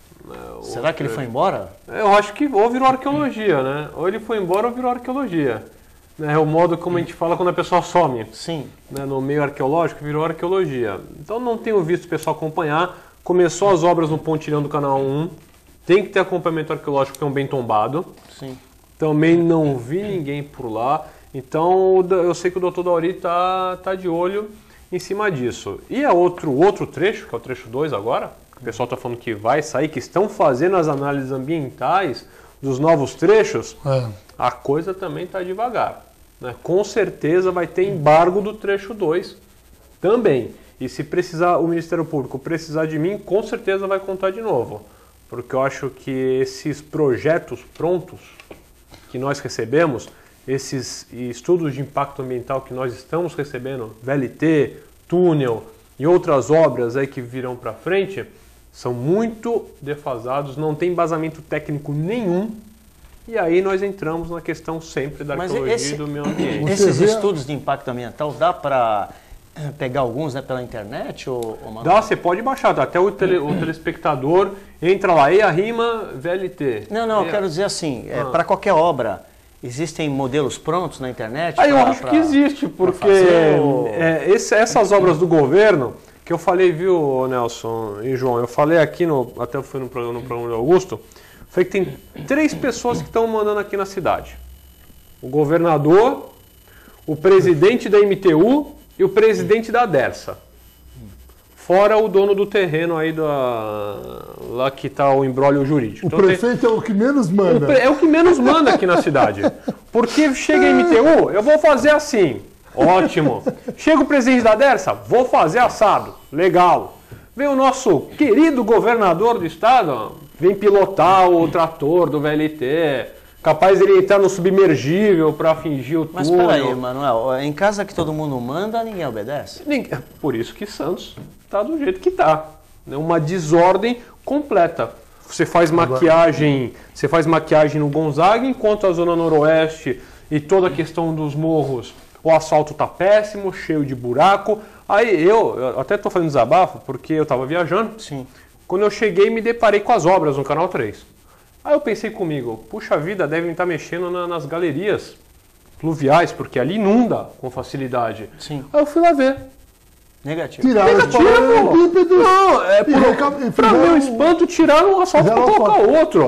Será que ele foi embora? Eu acho que ou virou arqueologia, né? Ou ele foi embora ou virou arqueologia. É o modo como a gente fala quando a pessoa some. Sim. Né? No meio arqueológico virou arqueologia. Então não tenho visto o pessoal acompanhar. Começou as obras no pontilhão do Canal 1. Tem que ter acompanhamento arqueológico porque é um bem tombado. Sim. Também não vi ninguém por lá. Então eu sei que o doutor Dauri tá de olho em cima disso. E a outro trecho, que é o trecho 2 agora, que o pessoal está falando que vai sair, que estão fazendo as análises ambientais dos novos trechos, a coisa também está devagar. Né? Com certeza vai ter embargo do trecho 2 também. E se precisar, o Ministério Público precisar de mim, com certeza vai contar de novo. Porque eu acho que esses projetos prontos que nós recebemos, esses estudos de impacto ambiental que nós estamos recebendo, VLT, túnel e outras obras aí que virão para frente, são muito defasados, não tem embasamento técnico nenhum. E aí nós entramos na questão sempre da arqueologia e do meio ambiente. Esses estudos de impacto ambiental, dá para pegar alguns, né, pela internet? Dá, você pode baixar, até o telespectador entra lá, EIA-RIMA VLT. Não, eu quero dizer assim, para qualquer obra, existem modelos prontos na internet? Eu acho que existe, porque essas obras do governo, que eu falei, viu, Nelson e João, eu falei aqui, até fui no programa do Augusto, foi que tem 3 pessoas que estão mandando aqui na cidade. O governador, o presidente da MTU e o presidente da Dersa. Fora o dono do terreno aí lá que está o imbróglio jurídico. O prefeito é o que menos manda. É o que menos manda aqui na cidade. Porque chega a MTU, eu vou fazer assim. Ótimo. Chega o presidente da Dersa, vou fazer assado. Legal. Vem o nosso querido governador do estado, vem pilotar o trator do VLT, capaz de ele entrar no submergível para fingir o túnel. Mas peraí, Manuel, em casa que todo mundo manda, ninguém obedece? Por isso que Santos está do jeito que está. Uma desordem completa. Você faz maquiagem no Gonzaga, enquanto a Zona Noroeste e toda a questão dos morros, o asfalto tá péssimo, cheio de buraco. Aí eu até tô fazendo desabafo, porque eu tava viajando. Sim. Quando eu cheguei, me deparei com as obras no Canal 3. Aí eu pensei comigo, puxa vida, devem estar mexendo nas galerias pluviais, porque ali inunda com facilidade. Sim. Aí eu fui lá ver. Negativo. Negativo! Não, pra meu espanto, tiraram o asfalto para colocar outro.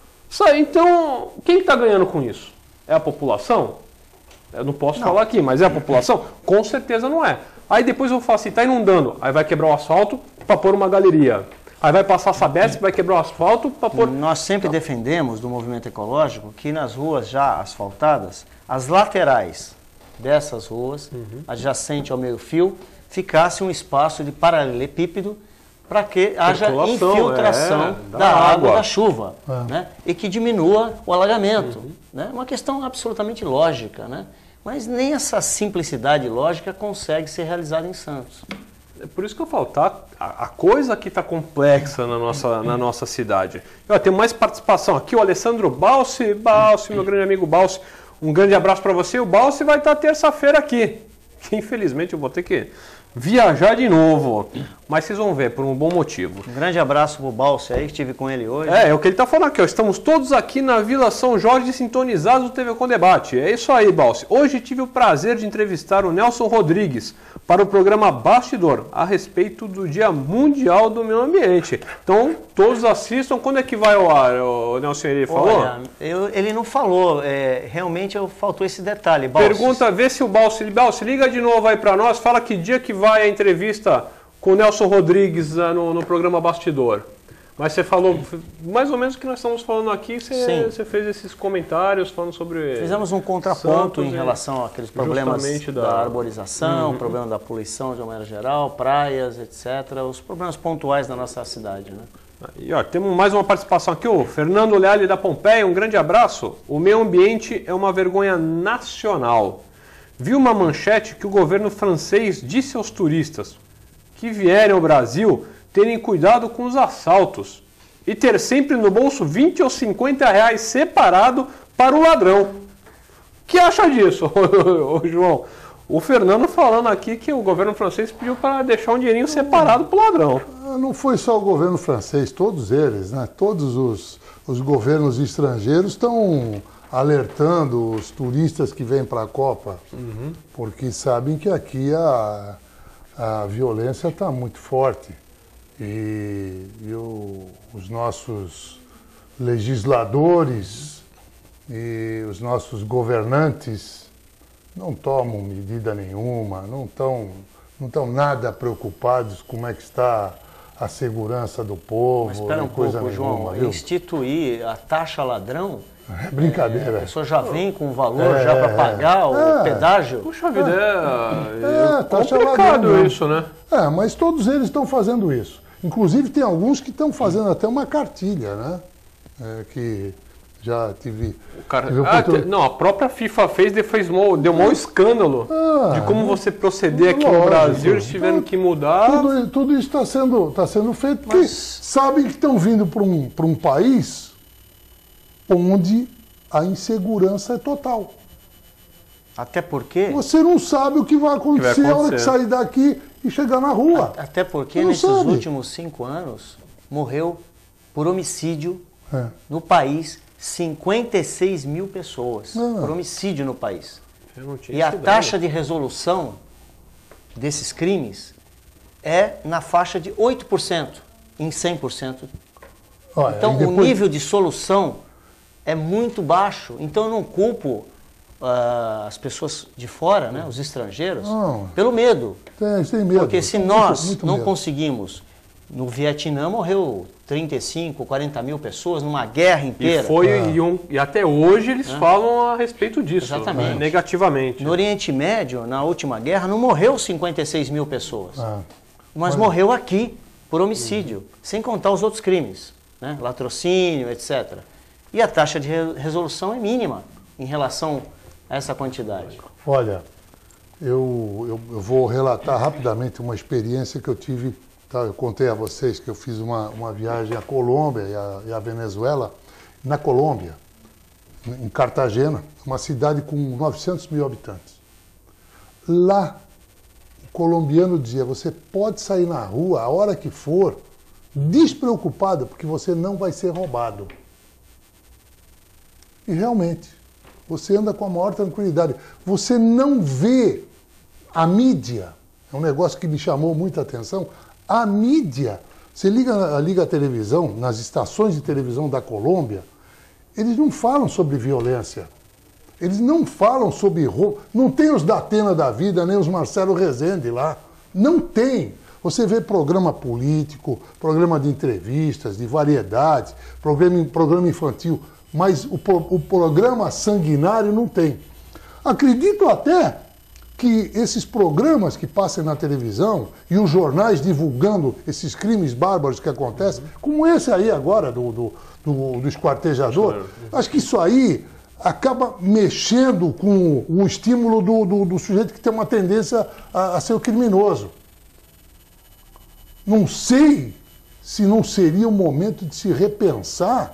Então, quem está ganhando com isso? É a população? Eu não posso falar aqui, mas é a população? Com certeza não é. Aí depois eu falo assim, está inundando. Aí vai quebrar o asfalto para pôr uma galeria. Aí vai passar a Sabesp, vai quebrar o asfalto para pôr... Nós sempre defendemos do movimento ecológico que nas ruas já asfaltadas, as laterais dessas ruas, adjacente ao meio-fio, ficasse um espaço de paralelepípedo para que haja infiltração da água da chuva, né? E que diminua o alagamento. Né? Uma questão absolutamente lógica, né? Mas nem essa simplicidade lógica consegue ser realizada em Santos. É por isso que eu falo, tá? A coisa aqui está complexa na nossa cidade. Eu tenho mais participação aqui, o Alessandro Balsi, meu grande amigo Balsi. Um grande abraço para você. O Balsi vai estar terça-feira aqui. Infelizmente eu vou ter que viajar de novo. Mas vocês vão ver, por um bom motivo. Um grande abraço pro Balsi aí, que estive com ele hoje. É o que ele está falando aqui. Ó. Estamos todos aqui na Vila São Jorge sintonizados no TV Com Debate. É isso aí, Balsi. Hoje tive o prazer de entrevistar o Nelson Rodrigues para o programa Bastidor, a respeito do Dia Mundial do Meio Ambiente. Então, todos assistam. Quando é que vai ao ar, o Nelson? Ele falou? Olha, ele não falou. Realmente faltou esse detalhe. Balsi. Pergunta, vê se o Balsi liga de novo aí para nós. Fala que dia que vai a entrevista com o Nelson Rodrigues no programa Bastidor. Mas você falou mais ou menos o que nós estamos falando aqui, você fez esses comentários falando sobre... Fizemos um contraponto em relação àqueles problemas da arborização, problema da poluição de uma maneira geral, praias, etc. Os problemas pontuais da nossa cidade, né? E ó, temos mais uma participação aqui, o Fernando Leale da Pompeia, um grande abraço. O meio ambiente é uma vergonha nacional. Vi uma manchete que o governo francês disse aos turistas que vierem ao Brasil terem cuidado com os assaltos e ter sempre no bolso 20 ou 50 reais separado para o ladrão. O que acha disso, João? O Fernando falando aqui que o governo francês pediu para deixar um dinheirinho separado para o ladrão. Não foi só o governo francês, todos eles, né? Todos os governos estrangeiros estão alertando os turistas que vêm para a Copa, porque sabem que aqui a violência está muito forte. E os nossos legisladores e os nossos governantes não tomam medida nenhuma, não estão nada preocupados com como é que está a segurança do povo. Mas espera um pouco, João, instituir a taxa ladrão... É brincadeira. A pessoa já vem com o valor já para pagar o pedágio? Puxa vida, é complicado ladrão, isso, né? Mas todos eles estão fazendo isso. Inclusive tem alguns que estão fazendo até uma cartilha, né? Que já tive... Não, a própria FIFA deu um mau escândalo de como você proceder aqui no Brasil, eles tiveram que mudar. Tudo isso está sendo feito porque sabem que estão vindo para um país onde a insegurança é total. Até porque... Você não sabe o que vai acontecer a hora que sair daqui e chegar na rua. Até porque nesses últimos 5 anos morreu por homicídio no país 56 mil pessoas. Por homicídio no país. E a taxa de resolução desses crimes é na faixa de 8% em 100%. Então o nível de solução é muito baixo. Então eu não culpo as pessoas de fora, né, os estrangeiros, pelo medo. Tem medo. Porque se nós não conseguimos... No Vietnã morreu 35, 40 mil pessoas numa guerra inteira. E até hoje eles falam a respeito disso, negativamente. No Oriente Médio, na última guerra, não morreu 56 mil pessoas. Mas morreu aqui por homicídio, sem contar os outros crimes, né, latrocínio, etc. E a taxa de resolução é mínima em relação a essa quantidade. Olha, eu vou relatar rapidamente uma experiência que eu tive Eu contei a vocês que eu fiz uma viagem à Colômbia e à Venezuela. Na Colômbia, em Cartagena, uma cidade com 900 mil habitantes. Lá, o colombiano dizia, você pode sair na rua a hora que for, despreocupado, porque você não vai ser roubado. E realmente, você anda com a maior tranquilidade. Você não vê a mídia, é um negócio que me chamou muita atenção, a mídia, você liga a televisão, nas estações de televisão da Colômbia, eles não falam sobre violência, eles não falam sobre roubo, não tem os Datena da vida, nem os Marcelo Rezende lá, não tem. Você vê programa político, programa de entrevistas, de variedades, programa infantil, mas o programa sanguinário não tem. Acredito até que esses programas que passam na televisão e os jornais divulgando esses crimes bárbaros que acontecem, como esse aí agora do esquartejador, acho que isso aí acaba mexendo com o estímulo do sujeito que tem uma tendência a ser o criminoso. Não sei se não seria o momento de se repensar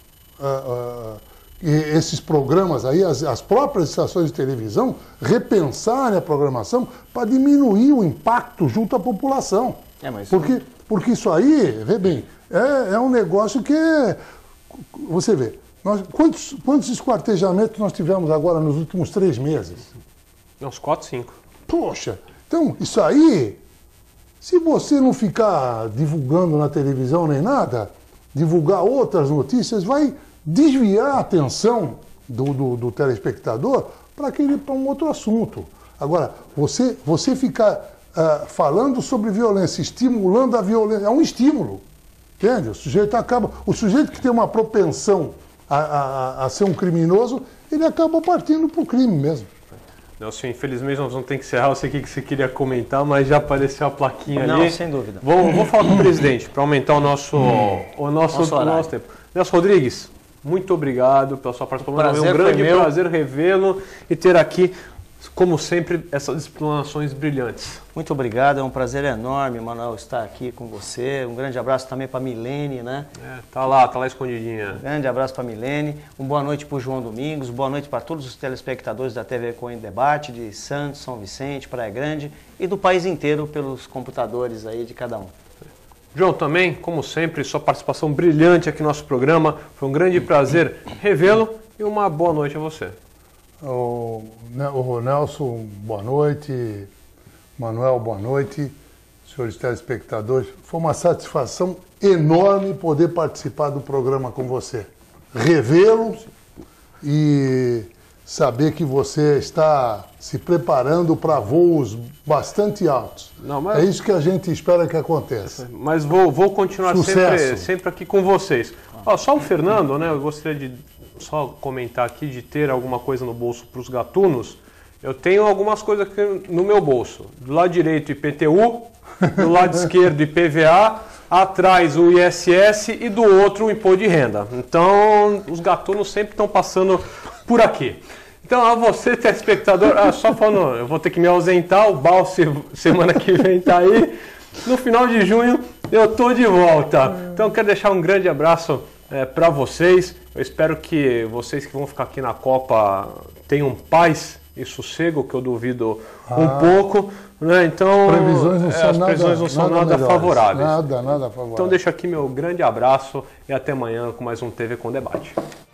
esses programas aí, as próprias estações de televisão, repensarem a programação para diminuir o impacto junto à população. Porque isso aí, vê bem, é um negócio que você vê, quantos esquartejamentos nós tivemos agora nos últimos 3 meses? Uns 4, 5. Poxa, então isso aí, se você não ficar divulgando na televisão nem nada, divulgar outras notícias, vai desviar a atenção do telespectador para um outro assunto. Agora, você ficar falando sobre violência, estimulando a violência, é um estímulo, entende? O sujeito que tem uma propensão a ser um criminoso, ele acaba partindo para o crime mesmo. Nelson, infelizmente nós vamos ter que encerrar. Eu sei o que você queria comentar, mas já apareceu a plaquinha ali. Não, sem dúvida. Vou falar com o presidente para aumentar o nosso tempo. Nelson Rodrigues, muito obrigado pela sua participação. É um grande prazer revê-lo e ter aqui, como sempre, essas explanações brilhantes. Muito obrigado, é um prazer enorme, Manuel, estar aqui com você. Um grande abraço também para a Milene, né? Tá lá escondidinha. Grande abraço para a Milene. Uma boa noite para o João Domingos, boa noite para todos os telespectadores da TV Com em Debate, de Santos, São Vicente, Praia Grande e do país inteiro pelos computadores aí de cada um. João, também, como sempre, sua participação brilhante aqui no nosso programa. Foi um grande prazer revê-lo e uma boa noite a você. O Nelson, boa noite. Manuel, boa noite. Senhores telespectadores, foi uma satisfação enorme poder participar do programa com você. Revê-lo e saber que você está se preparando para voos bastante altos. É isso que a gente espera que aconteça. Mas vou continuar sempre aqui com vocês. Só o Fernando, né? Eu gostaria de só comentar aqui de ter alguma coisa no bolso para os gatunos. Eu tenho algumas coisas aqui no meu bolso. Do lado direito, IPTU, do lado esquerdo, IPVA, atrás o ISS e do outro o imposto de renda. Então, os gatunos sempre estão passando por aqui. Então, a você, telespectador, só falando, eu vou ter que me ausentar, o Bal semana que vem está aí. No final de junho, eu estou de volta. Então, eu quero deixar um grande abraço para vocês. Eu espero que vocês que vão ficar aqui na Copa tenham paz e sossego, que eu duvido um pouco. Né? Então, as previsões não são nada favoráveis. Nada favorável. Então, deixo aqui meu grande abraço e até amanhã com mais um TV Com Debate.